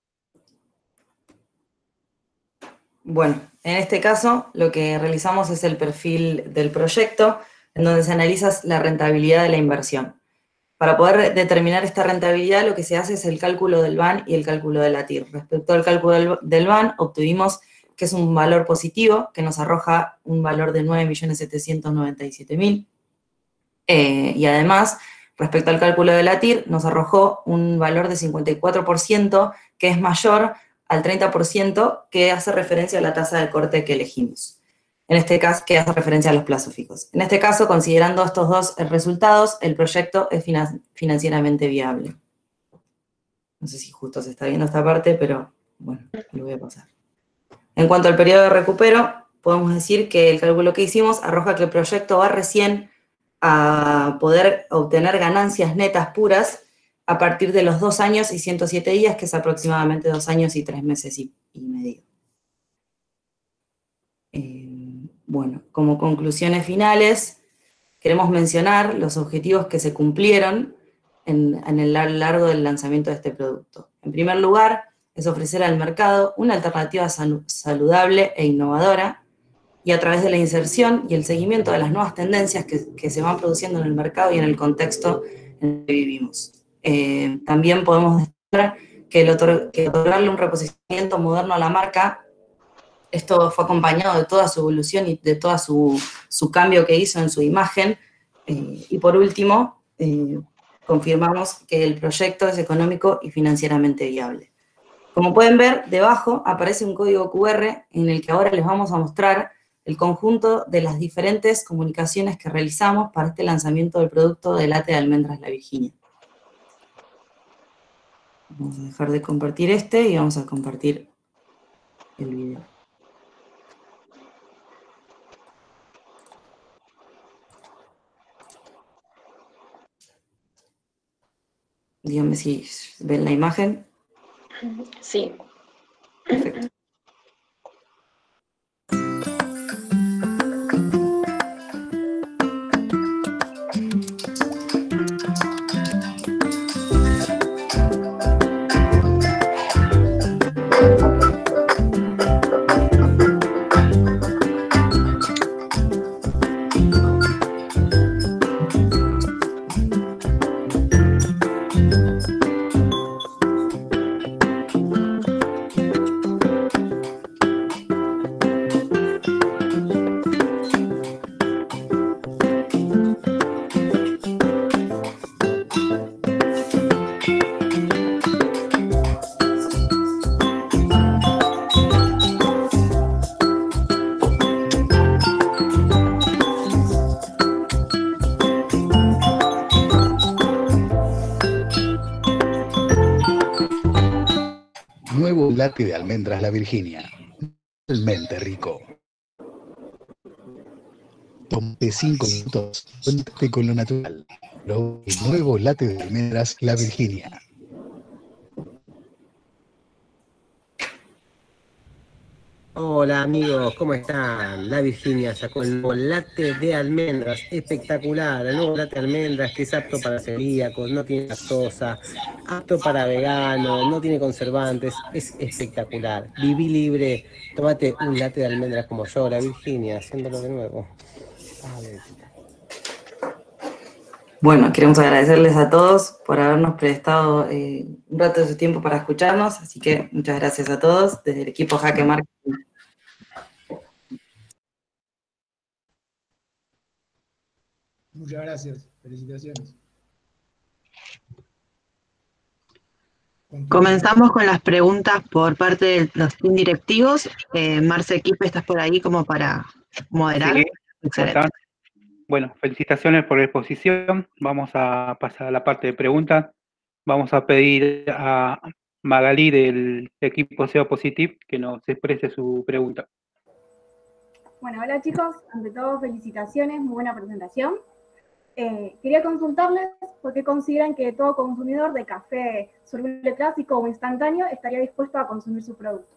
Bueno, en este caso lo que realizamos es el perfil del proyecto, en donde se analiza la rentabilidad de la inversión. Para poder determinar esta rentabilidad, lo que se hace es el cálculo del VAN y el cálculo de la TIR. Respecto al cálculo del VAN, obtuvimos que es un valor positivo, que nos arroja un valor de 9.797.000. Y además, respecto al cálculo de la TIR, nos arrojó un valor de 54%, que es mayor al 30%, que hace referencia a la tasa de corte que elegimos. En este caso, que hace referencia a los plazos fijos. En este caso, considerando estos dos resultados, el proyecto es financieramente viable. No sé si justo se está viendo esta parte, pero bueno, lo voy a pasar. En cuanto al periodo de recupero, podemos decir que el cálculo que hicimos arroja que el proyecto va recién a poder obtener ganancias netas puras a partir de los 2 años y 107 días, que es aproximadamente 2 años y 3 meses y medio. Bueno, como conclusiones finales, queremos mencionar los objetivos que se cumplieron en el largo del lanzamiento de este producto. En primer lugar, es ofrecer al mercado una alternativa saludable e innovadora, y a través de la inserción y el seguimiento de las nuevas tendencias que se van produciendo en el mercado y en el contexto en el que vivimos. También podemos demostrar que otorgarle un reposicionamiento moderno a la marca, esto fue acompañado de toda su evolución y de todo su cambio que hizo en su imagen. Y por último, confirmamos que el proyecto es económico y financieramente viable. Como pueden ver, debajo aparece un código QR en el que ahora les vamos a mostrar el conjunto de las diferentes comunicaciones que realizamos para este lanzamiento del producto de latte de almendras La Virginia. Vamos a dejar de compartir y vamos a compartir el video. Díganme si ven la imagen.
Sí.
Perfecto.
Nuevo latte de almendras La Virginia. Realmente rico. Tómate 5 minutos, cuéntate con lo natural. El nuevo latte de almendras La Virginia.
Hola amigos, ¿cómo están? La Virginia sacó el nuevo latte de almendras, espectacular, el nuevo latte de almendras que es apto para celíacos, no tiene lactosa, apto para veganos, no tiene conservantes, es espectacular. Viví libre, tómate un latte de almendras como yo, La Virginia, haciéndolo de nuevo.
Bueno, queremos agradecerles a todos por habernos prestado un rato de su tiempo para escucharnos, así que muchas gracias a todos desde el equipo Jaque Marketing.
Muchas gracias, felicitaciones.
Comenzamos con las preguntas por parte de los team directivos. Marce Quispe, ¿estás por ahí como para moderar?
Sí,
excelente.
Bueno, felicitaciones por la exposición. Vamos a pasar a la parte de preguntas. Vamos a pedir a Magalí del equipo SEO Positive que nos exprese su pregunta.
Bueno, hola chicos, ante todo felicitaciones, muy buena presentación. Quería consultarles por qué consideran que todo consumidor de café soluble clásico o instantáneo estaría dispuesto a consumir su producto.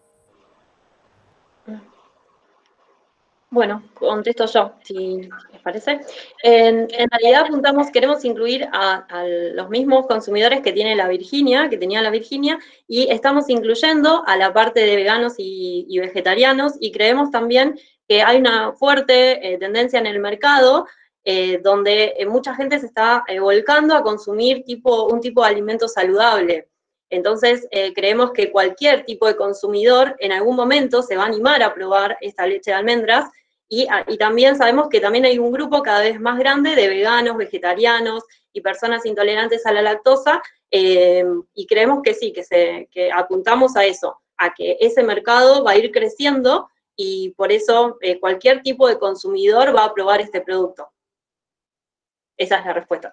Bueno, contesto yo, si les parece. En realidad queremos incluir a los mismos consumidores que tiene La Virginia, que tenía La Virginia, y estamos incluyendo a la parte de veganos y vegetarianos, y creemos también que hay una fuerte tendencia en el mercado donde mucha gente se está volcando a consumir un tipo de alimento saludable. Entonces, creemos que cualquier tipo de consumidor en algún momento se va a animar a probar esta leche de almendras, y también sabemos que también hay un grupo cada vez más grande de veganos, vegetarianos y personas intolerantes a la lactosa, y creemos que sí, que apuntamos a eso, a que ese mercado va a ir creciendo, y por eso cualquier tipo de consumidor va a probar este producto. Esa es la respuesta.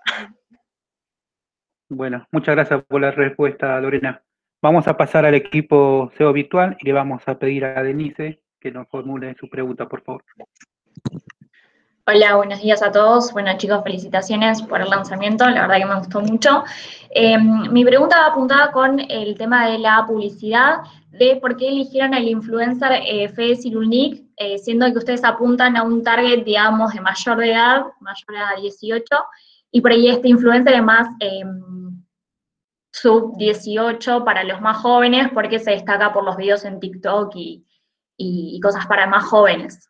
Bueno, muchas gracias por la respuesta, Lorena. Vamos a pasar al equipo SEO virtual y le vamos a pedir a Denise que nos formule su pregunta, por favor.
Hola, buenos días a todos. Bueno, chicos, felicitaciones por el lanzamiento, la verdad que me gustó mucho. Mi pregunta va apuntada con el tema de la publicidad, de por qué eligieron al influencer Fede Cirulnik, siendo que ustedes apuntan a un target, digamos, de mayor edad, mayor a 18, y por ahí este influencer es más sub 18 para los más jóvenes, porque se destaca por los videos en TikTok y cosas para más jóvenes.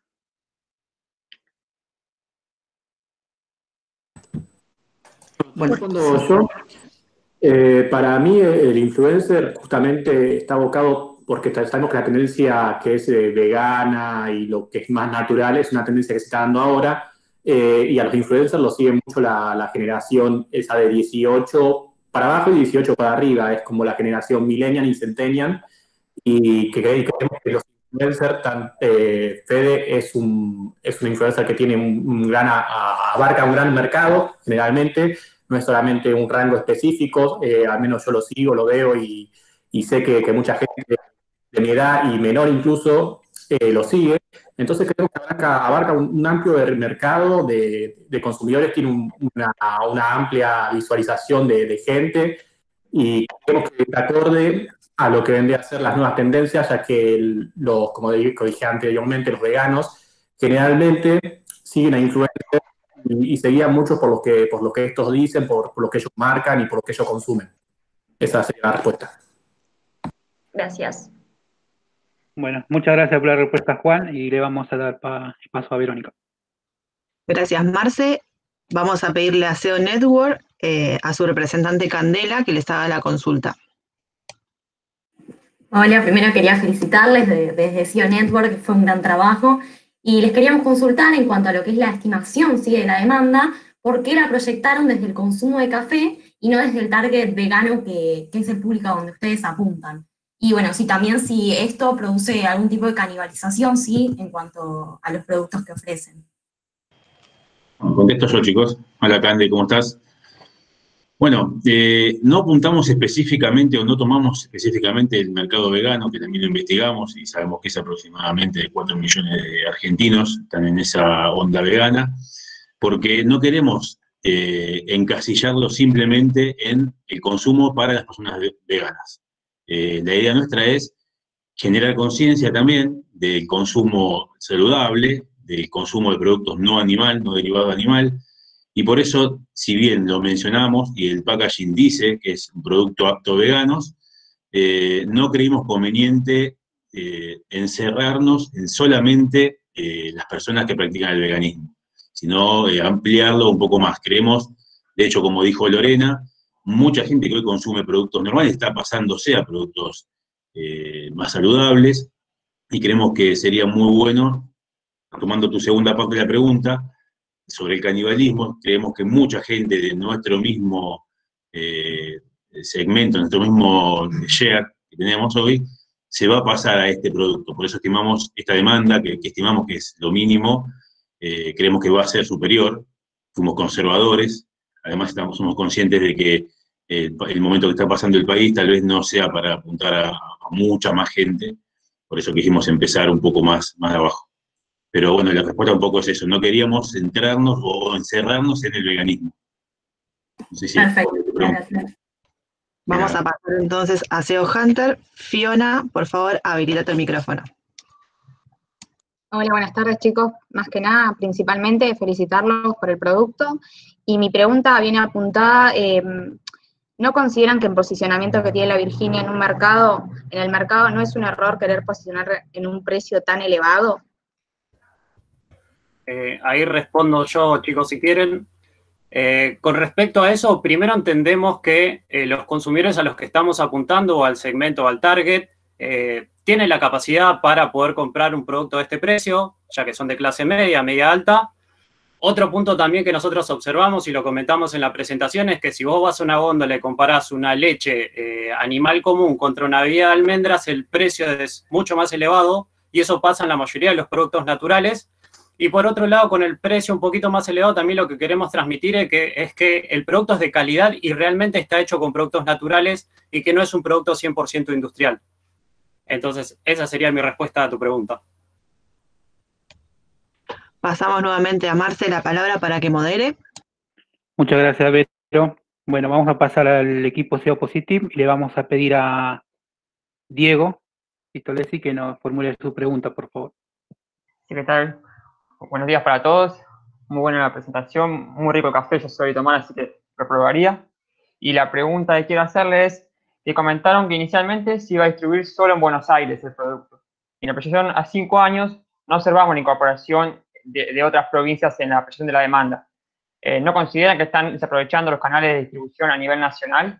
Bueno, para mí el influencer justamente está abocado porque sabemos que la tendencia que es vegana y lo que es más natural es una tendencia que se está dando ahora, y a los influencers los sigue mucho la generación esa de 18 para abajo y 18 para arriba, es como la generación millennial y centennial, y que creemos que los influencer, Fede es una influencer que tiene abarca un gran mercado, generalmente, no es solamente un rango específico, al menos yo lo sigo, lo veo y sé que mucha gente de mi edad y menor incluso lo sigue. Entonces creo que abarca un amplio mercado de consumidores, tiene una amplia visualización de gente y creemos que está acorde a lo que vendría a ser las nuevas tendencias, ya que como dije anteriormente, los veganos generalmente siguen a influencers y seguían mucho por lo que estos dicen, por lo que ellos marcan y por lo que ellos consumen. Esa sería la respuesta.
Gracias.
Bueno, muchas gracias por la respuesta, Juan, y le vamos a dar paso a Verónica.
Gracias, Marce. Vamos a pedirle a SEO Network, a su representante Candela, que les haga la consulta.
Hola, primero quería felicitarles desde SEO Network, que fue un gran trabajo, y les queríamos consultar en cuanto a lo que es la estimación, ¿sí?, de la demanda, por qué la proyectaron desde el consumo de café y no desde el target vegano que es el público donde ustedes apuntan. Y bueno, si esto produce algún tipo de canibalización, sí, en cuanto a los productos que ofrecen.
Bueno, contesto yo, chicos. Hola, Cande, ¿cómo estás? Bueno, no apuntamos específicamente o no tomamos específicamente el mercado vegano, que también lo investigamos y sabemos que es aproximadamente 4 millones de argentinos están en esa onda vegana, porque no queremos encasillarlo simplemente en el consumo para las personas veganas. La idea nuestra es generar conciencia también del consumo saludable, del consumo de productos no animal, no derivado animal, y por eso, si bien lo mencionamos y el packaging dice que es un producto apto veganos, no creímos conveniente encerrarnos en solamente las personas que practican el veganismo, sino ampliarlo un poco más. Creemos, de hecho, como dijo Lorena, mucha gente que hoy consume productos normales está pasándose a productos más saludables, y creemos que sería muy bueno, tomando tu segunda parte de la pregunta, sobre el canibalismo, creemos que mucha gente de nuestro mismo segmento, nuestro mismo share que tenemos hoy, se va a pasar a este producto. Por eso estimamos esta demanda, que estimamos que es lo mínimo, creemos que va a ser superior, fuimos conservadores, además somos conscientes de que el momento que está pasando el país tal vez no sea para apuntar a mucha más gente, por eso quisimos empezar un poco más de abajo. Pero bueno, la respuesta un poco es eso, no queríamos centrarnos o encerrarnos en el veganismo. No sé si
perfecto, gracias.
Vamos a pasar entonces a SEO Hunter. Fiona, por favor, habilita el micrófono.
Hola, buenas tardes, chicos. Más que nada, principalmente, felicitarlos por el producto. Y mi pregunta viene apuntada, ¿no consideran que el posicionamiento que tiene la Virginia en el mercado, no es un error querer posicionar en un precio tan elevado?
Ahí respondo yo, chicos, si quieren. Con respecto a eso, primero entendemos que los consumidores a los que estamos apuntando, o al segmento o al target, tienen la capacidad para poder comprar un producto de este precio, ya que son de clase media, media alta. Otro punto también que nosotros observamos y lo comentamos en la presentación es que si vos vas a una góndola y comparás una leche animal común contra una bebida de almendras, el precio es mucho más elevado, y eso pasa en la mayoría de los productos naturales. Y por otro lado, con el precio un poquito más elevado, también lo que queremos transmitir es que el producto es de calidad y realmente está hecho con productos naturales y que no es un producto 100% industrial. Entonces, esa sería mi respuesta a tu pregunta.
Pasamos nuevamente a Marce la palabra para que modere.
Muchas gracias, Vero. Bueno, vamos a pasar al equipo SEO Positive y le vamos a pedir a Diego Pistolesi que nos formule su pregunta, por favor.
Sí, ¿qué tal? Buenos días para todos. Muy buena la presentación, muy rico el café, yo soy tomar, así que lo probaría. Y la pregunta que quiero hacerle es, que comentaron que inicialmente se iba a distribuir solo en Buenos Aires el producto. Y en la proyección a 5 años no observamos la incorporación de otras provincias en la proyección de la demanda. ¿No consideran que están desaprovechando los canales de distribución a nivel nacional?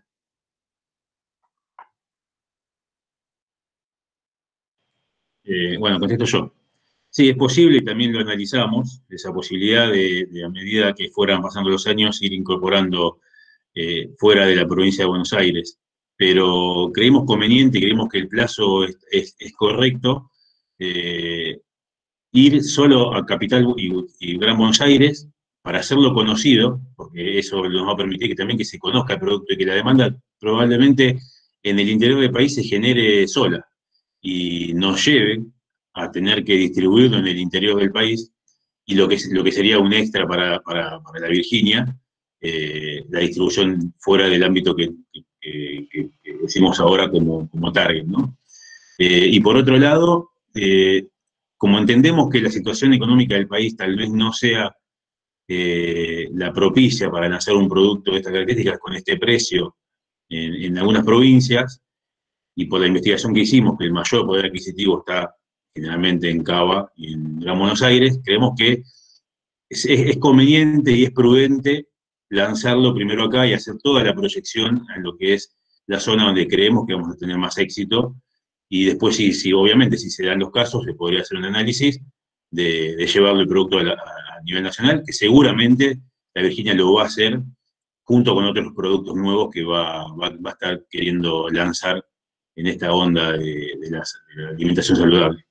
Bueno, contesto yo. Sí, es posible, y también lo analizamos, esa posibilidad de a medida que fueran pasando los años, ir incorporando fuera de la provincia de Buenos Aires. Pero creímos conveniente y creímos que el plazo es correcto, ir solo a Capital y Gran Buenos Aires para hacerlo conocido, porque eso nos va a permitir que también que se conozca el producto y que la demanda probablemente en el interior del país se genere sola y nos lleve a tener que distribuirlo en el interior del país, y lo que sería un extra para la Virginia, la distribución fuera del ámbito que decimos ahora como target, ¿no? Y por otro lado, como entendemos que la situación económica del país tal vez no sea la propicia para lanzar un producto de estas características con este precio en algunas provincias, y por la investigación que hicimos, que el mayor poder adquisitivo está generalmente en Cava y en Gran Buenos Aires, creemos que es conveniente y es prudente lanzarlo primero acá y hacer toda la proyección en lo que es la zona donde creemos que vamos a tener más éxito, y después, obviamente, si se dan los casos, se podría hacer un análisis de llevarlo el producto a nivel nacional, que seguramente la Virginia lo va a hacer junto con otros productos nuevos que va a estar queriendo lanzar en esta onda de la alimentación saludable.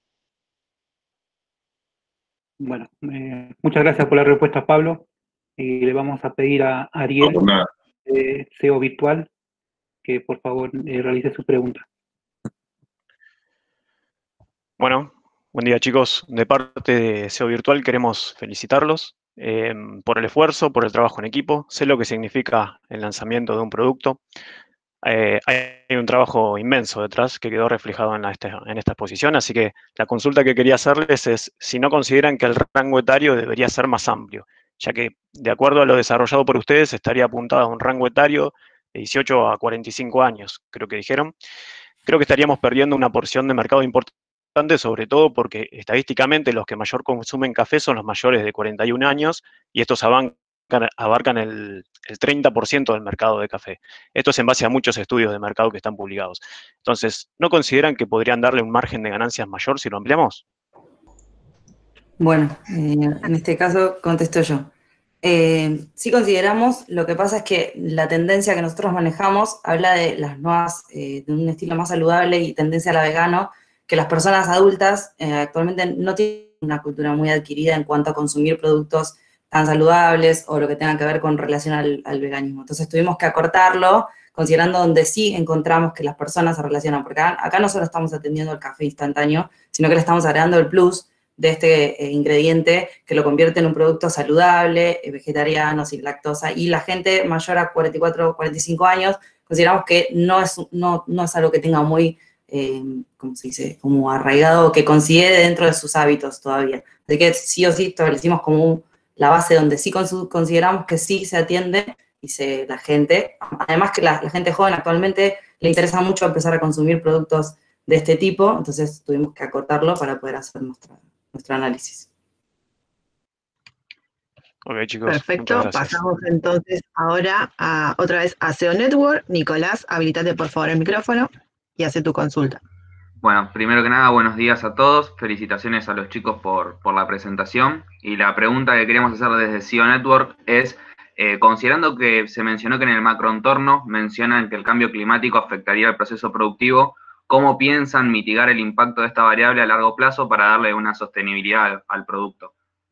Bueno, muchas gracias por la respuesta, Pablo. Y le vamos a pedir a Ariel, CEO Virtual, que por favor realice su pregunta.
Bueno, buen día chicos. De parte de SEO Virtual queremos felicitarlos por el esfuerzo, por el trabajo en equipo. Sé lo que significa el lanzamiento de un producto. Hay un trabajo inmenso detrás que quedó reflejado en esta exposición, así que la consulta que quería hacerles es si no consideran que el rango etario debería ser más amplio, ya que de acuerdo a lo desarrollado por ustedes estaría apuntado a un rango etario de 18 a 45 años, creo que dijeron. Creo que estaríamos perdiendo una porción de mercado importante, sobre todo porque estadísticamente los que mayor consumen café son los mayores de 41 años y estos abarcan el 30% del mercado de café. Esto es en base a muchos estudios de mercado que están publicados. Entonces, ¿no consideran que podrían darle un margen de ganancias mayor si lo ampliamos?
Bueno, en este caso contesto yo. Sí consideramos, lo que pasa es que la tendencia que nosotros manejamos habla de las nuevas, de un estilo más saludable y tendencia a la vegano, que las personas adultas actualmente no tienen una cultura muy adquirida en cuanto a consumir productos tan saludables o lo que tenga que ver con relación al veganismo. Entonces tuvimos que acortarlo, considerando donde sí encontramos que las personas se relacionan, porque acá no solo estamos atendiendo el café instantáneo, sino que le estamos agregando el plus de este ingrediente que lo convierte en un producto saludable, vegetariano, sin lactosa, y la gente mayor a 44 o 45 años consideramos que no es algo que tenga muy, ¿cómo se dice?, como arraigado, que considere dentro de sus hábitos todavía. Así que sí o sí establecimos como la base donde sí consideramos que sí se atiende y la gente, además que la gente joven actualmente le interesa mucho empezar a consumir productos de este tipo, entonces tuvimos que acortarlo para poder hacer nuestro análisis.
Ok, chicos.
Perfecto, pasamos entonces ahora otra vez a SEO Network. Nicolás, habilitate por favor el micrófono y hace tu consulta.
Bueno, primero que nada, buenos días a todos. Felicitaciones a los chicos por la presentación. Y la pregunta que queremos hacer desde SEO Network es, considerando que se mencionó que en el macroentorno mencionan que el cambio climático afectaría el proceso productivo, ¿cómo piensan mitigar el impacto de esta variable a largo plazo para darle una sostenibilidad al producto?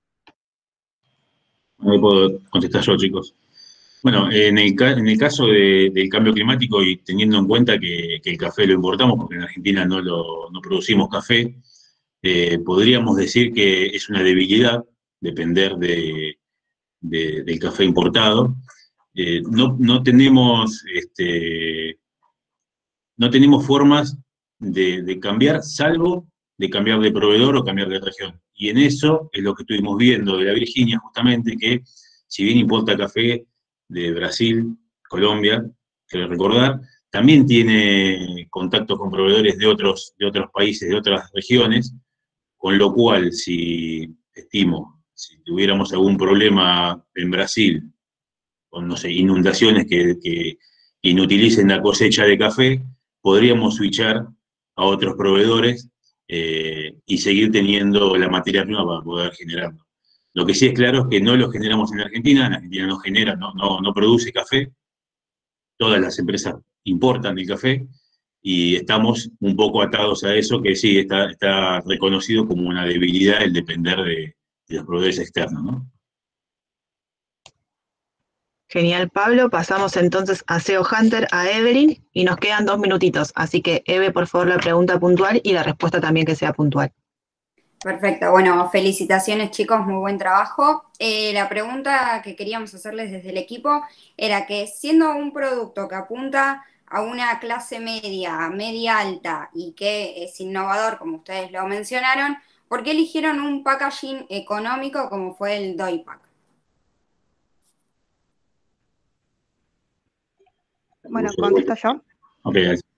Ahí puedo contestar yo, chicos. Bueno, en el caso del cambio climático, y teniendo en cuenta que el café lo importamos, porque en Argentina no producimos café, podríamos decir que es una debilidad depender del café importado. No tenemos formas de cambiar, salvo de cambiar de proveedor o cambiar de región. Y en eso es lo que estuvimos viendo de la Virginia, justamente, que si bien importa café de Brasil, Colombia, quiero recordar, también tiene contacto con proveedores de otros países, de otras regiones, con lo cual, si tuviéramos algún problema en Brasil, con, no sé, inundaciones que inutilicen la cosecha de café, podríamos switchar a otros proveedores y seguir teniendo la materia prima para poder generarlo. Lo que sí es claro es que no lo generamos en Argentina no genera, no produce café, todas las empresas importan el café, y estamos un poco atados a eso, que sí, está reconocido como una debilidad el depender de los proveedores externos, ¿no?
Genial, Pablo. Pasamos entonces a SEO Hunter, a Evelyn, y nos quedan 2 minutitos. Así que, Eve, por favor, la pregunta puntual y la respuesta también que sea puntual.
Perfecto, bueno, felicitaciones chicos, muy buen trabajo. La pregunta que queríamos hacerles desde el equipo era que siendo un producto que apunta a una clase media, media alta y que es innovador, como ustedes lo mencionaron, ¿por qué eligieron un packaging económico como fue el Doypack?
Bueno, contesto yo.
Ok.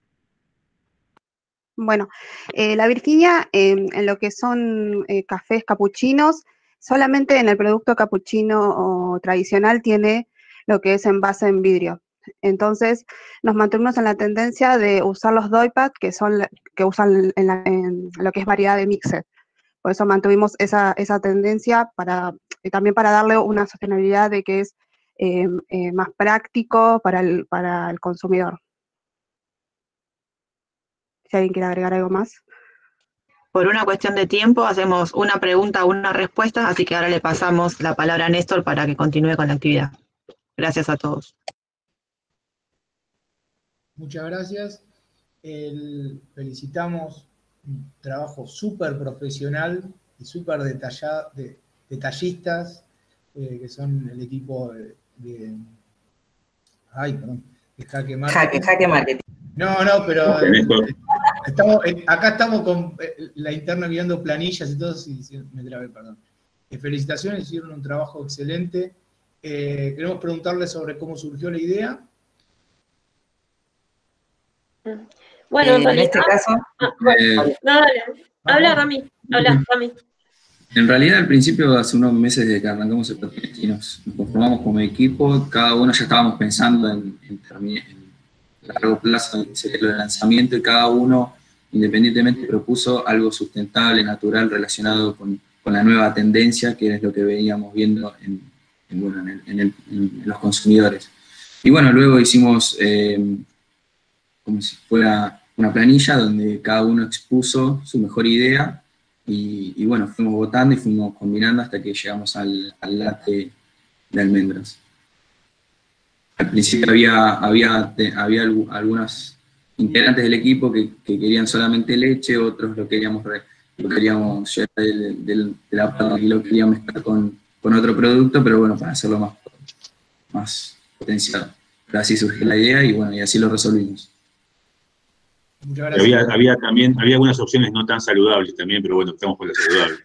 Bueno, la Virginia, en lo que son cafés capuchinos, solamente en el producto capuchino tradicional tiene lo que es envase en vidrio. Entonces, nos mantuvimos en la tendencia de usar los Doypack, que usan en lo que es variedad de mixer. Por eso mantuvimos esa tendencia también para darle una sostenibilidad de que es más práctico para el consumidor. Si alguien quiere agregar algo más.
Por una cuestión de tiempo, hacemos una pregunta, una respuesta, así que ahora le pasamos la palabra a Néstor para que continúe con la actividad. Gracias a todos.
Muchas gracias. Felicitamos un trabajo súper profesional y súper detallistas, que son el equipo de Jaque Marketing.
Jaque Marketing.
No, pero acá estamos con la interna enviando planillas y todo, y me trabé, perdón. Felicitaciones, hicieron un trabajo excelente. Queremos preguntarles sobre cómo surgió la idea.
Bueno,
en este caso...
Habla, Rami.
En realidad, al principio, hace unos meses de que arrancamos el proyecto y nos conformamos como equipo, cada uno ya estábamos pensando en largo plazo, en sería el lanzamiento, y cada uno independientemente propuso algo sustentable, natural, relacionado con la nueva tendencia, que es lo que veníamos viendo en los consumidores. Y bueno, luego hicimos como si fuera una planilla donde cada uno expuso su mejor idea, y bueno, fuimos votando y fuimos combinando hasta que llegamos al latte de almendras. Al principio había algunos integrantes del equipo que querían solamente leche, otros lo queríamos llevar de la parte y lo queríamos mezclar con otro producto, pero bueno, para hacerlo más potenciado. Pero así surgió la idea y bueno, y así lo resolvimos.
Había algunas opciones no tan saludables también, pero bueno, estamos con las saludables.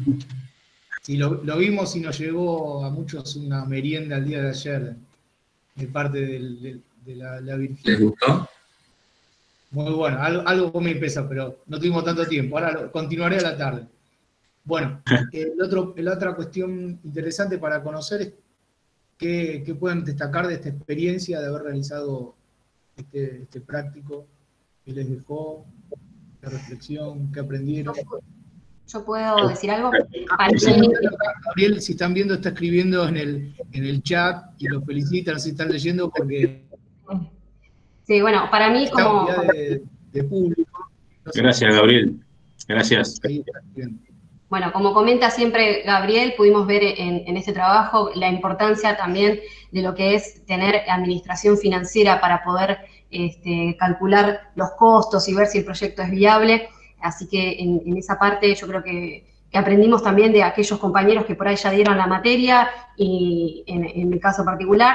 Sí, lo vimos y nos llegó a muchos una merienda el día de ayer, de parte de la Virginia.
¿Les gustó?
Muy bueno, algo comí pesa, pero no tuvimos tanto tiempo. Ahora continuaré a la tarde. Bueno, la otra cuestión interesante para conocer es qué pueden destacar de esta experiencia de haber realizado este práctico, qué les dejó, qué reflexión, qué aprendieron.
¿Yo puedo decir algo?
Gabriel, si están viendo, está escribiendo en el chat y lo felicitan, si están leyendo, porque...
Sí, bueno, para mí como...
De público.
Gracias, Gabriel. Gracias.
Bueno, como comenta siempre Gabriel, pudimos ver en este trabajo la importancia también de lo que es tener administración financiera para poder calcular los costos y ver si el proyecto es viable. Así que en esa parte yo creo que aprendimos también de aquellos compañeros que por ahí ya dieron la materia, y en mi caso particular.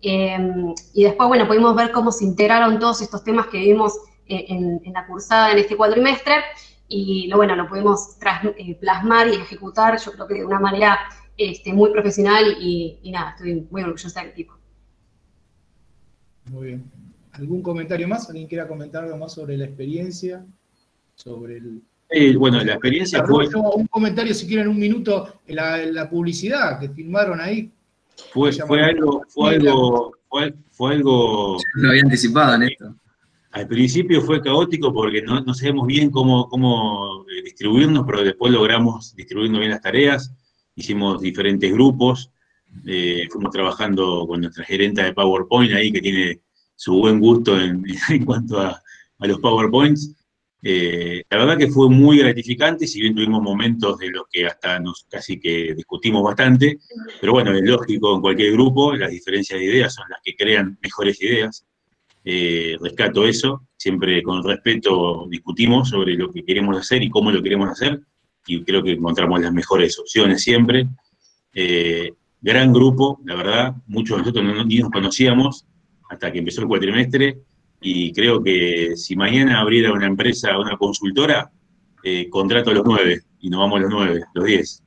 Y después, bueno, pudimos ver cómo se integraron todos estos temas que vimos en la cursada en este cuatrimestre, y lo pudimos plasmar y ejecutar, yo creo que de una manera muy profesional, y nada, estoy muy orgullosa del equipo.
Muy bien. ¿Algún comentario más? ¿Alguien quiera comentar algo más sobre la experiencia? Sobre
la experiencia fue...
Un comentario, si quieren, un minuto, en la publicidad que filmaron ahí.
Fue algo...
Lo había anticipado, Néstor.
Al principio fue caótico porque no sabíamos bien cómo distribuirnos, pero después logramos distribuirnos bien las tareas, hicimos diferentes grupos, fuimos trabajando con nuestra gerenta de PowerPoint ahí, que tiene su buen gusto en cuanto a a los PowerPoints. La verdad que fue muy gratificante, si bien tuvimos momentos de los que hasta nos casi que discutimos bastante, pero bueno, es lógico en cualquier grupo, las diferencias de ideas son las que crean mejores ideas. Rescato eso, siempre con respeto discutimos sobre lo que queremos hacer y cómo lo queremos hacer, y creo que encontramos las mejores opciones siempre. Gran grupo, la verdad, muchos de nosotros ni nos conocíamos hasta que empezó el cuatrimestre, y creo que si mañana abriera una empresa, una consultora, contrato a los 9, y nos vamos a los 9, los 10.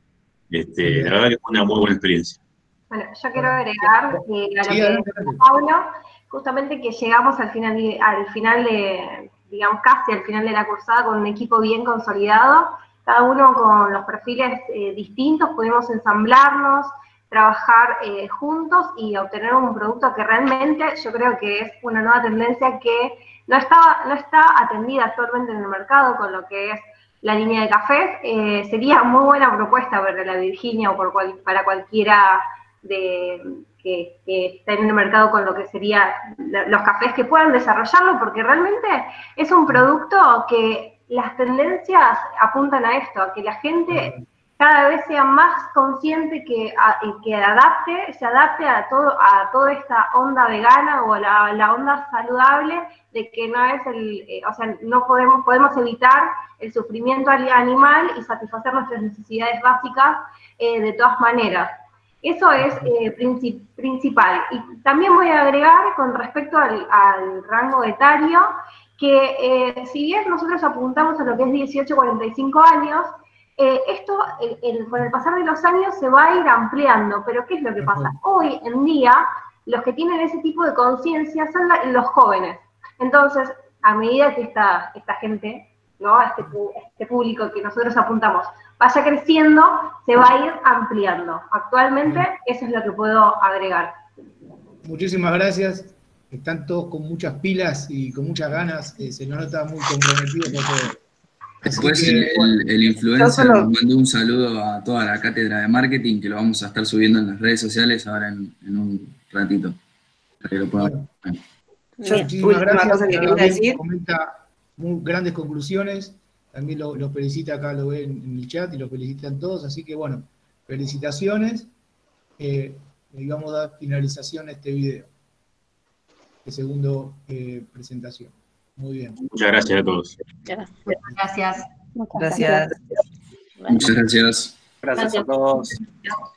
La verdad que fue una muy buena experiencia.
Bueno, yo quiero agregar a lo que dijo Pablo, justamente que llegamos al final de, digamos, casi al final de la cursada con un equipo bien consolidado, cada uno con los perfiles distintos, pudimos ensamblarnos, trabajar juntos y obtener un producto que realmente yo creo que es una nueva tendencia que no está atendida actualmente en el mercado con lo que es la línea de cafés. Sería muy buena propuesta para la Virginia o para cualquiera que está en el mercado con lo que sería los cafés que puedan desarrollarlo, porque realmente es un producto que las tendencias apuntan a esto, a que la gente cada vez sea más consciente, que se adapte a toda esta onda vegana o la onda saludable, de que no es o sea, no podemos evitar el sufrimiento animal y satisfacer nuestras necesidades básicas de todas maneras. Eso es principal. Y también voy a agregar con respecto al rango etario, que si bien nosotros apuntamos a lo que es 18-45 años, esto con el pasar de los años se va a ir ampliando. Pero ¿qué es lo que pasa? Hoy en día, los que tienen ese tipo de conciencia son los jóvenes. Entonces, a medida que esta gente, ¿no? este público que nosotros apuntamos, vaya creciendo, se va a ir ampliando. Actualmente, eso es lo que puedo agregar.
Muchísimas gracias. Están todos con muchas pilas y con muchas ganas. Se nos nota muy comprometidos con todo.
Después el influencer nos mandó un saludo a toda la cátedra de marketing, que lo vamos a estar subiendo en las redes sociales ahora en un ratito. Para que lo puedan ver.
Muchísimas gracias. Comenta muy grandes conclusiones. También lo felicita acá, lo ve en el chat y lo felicitan todos. Así que bueno, felicitaciones. Y vamos a dar finalización a este video. De segundo presentación. Muy bien.
Muchas gracias a todos.
Gracias.
Muchas gracias.
Gracias a todos.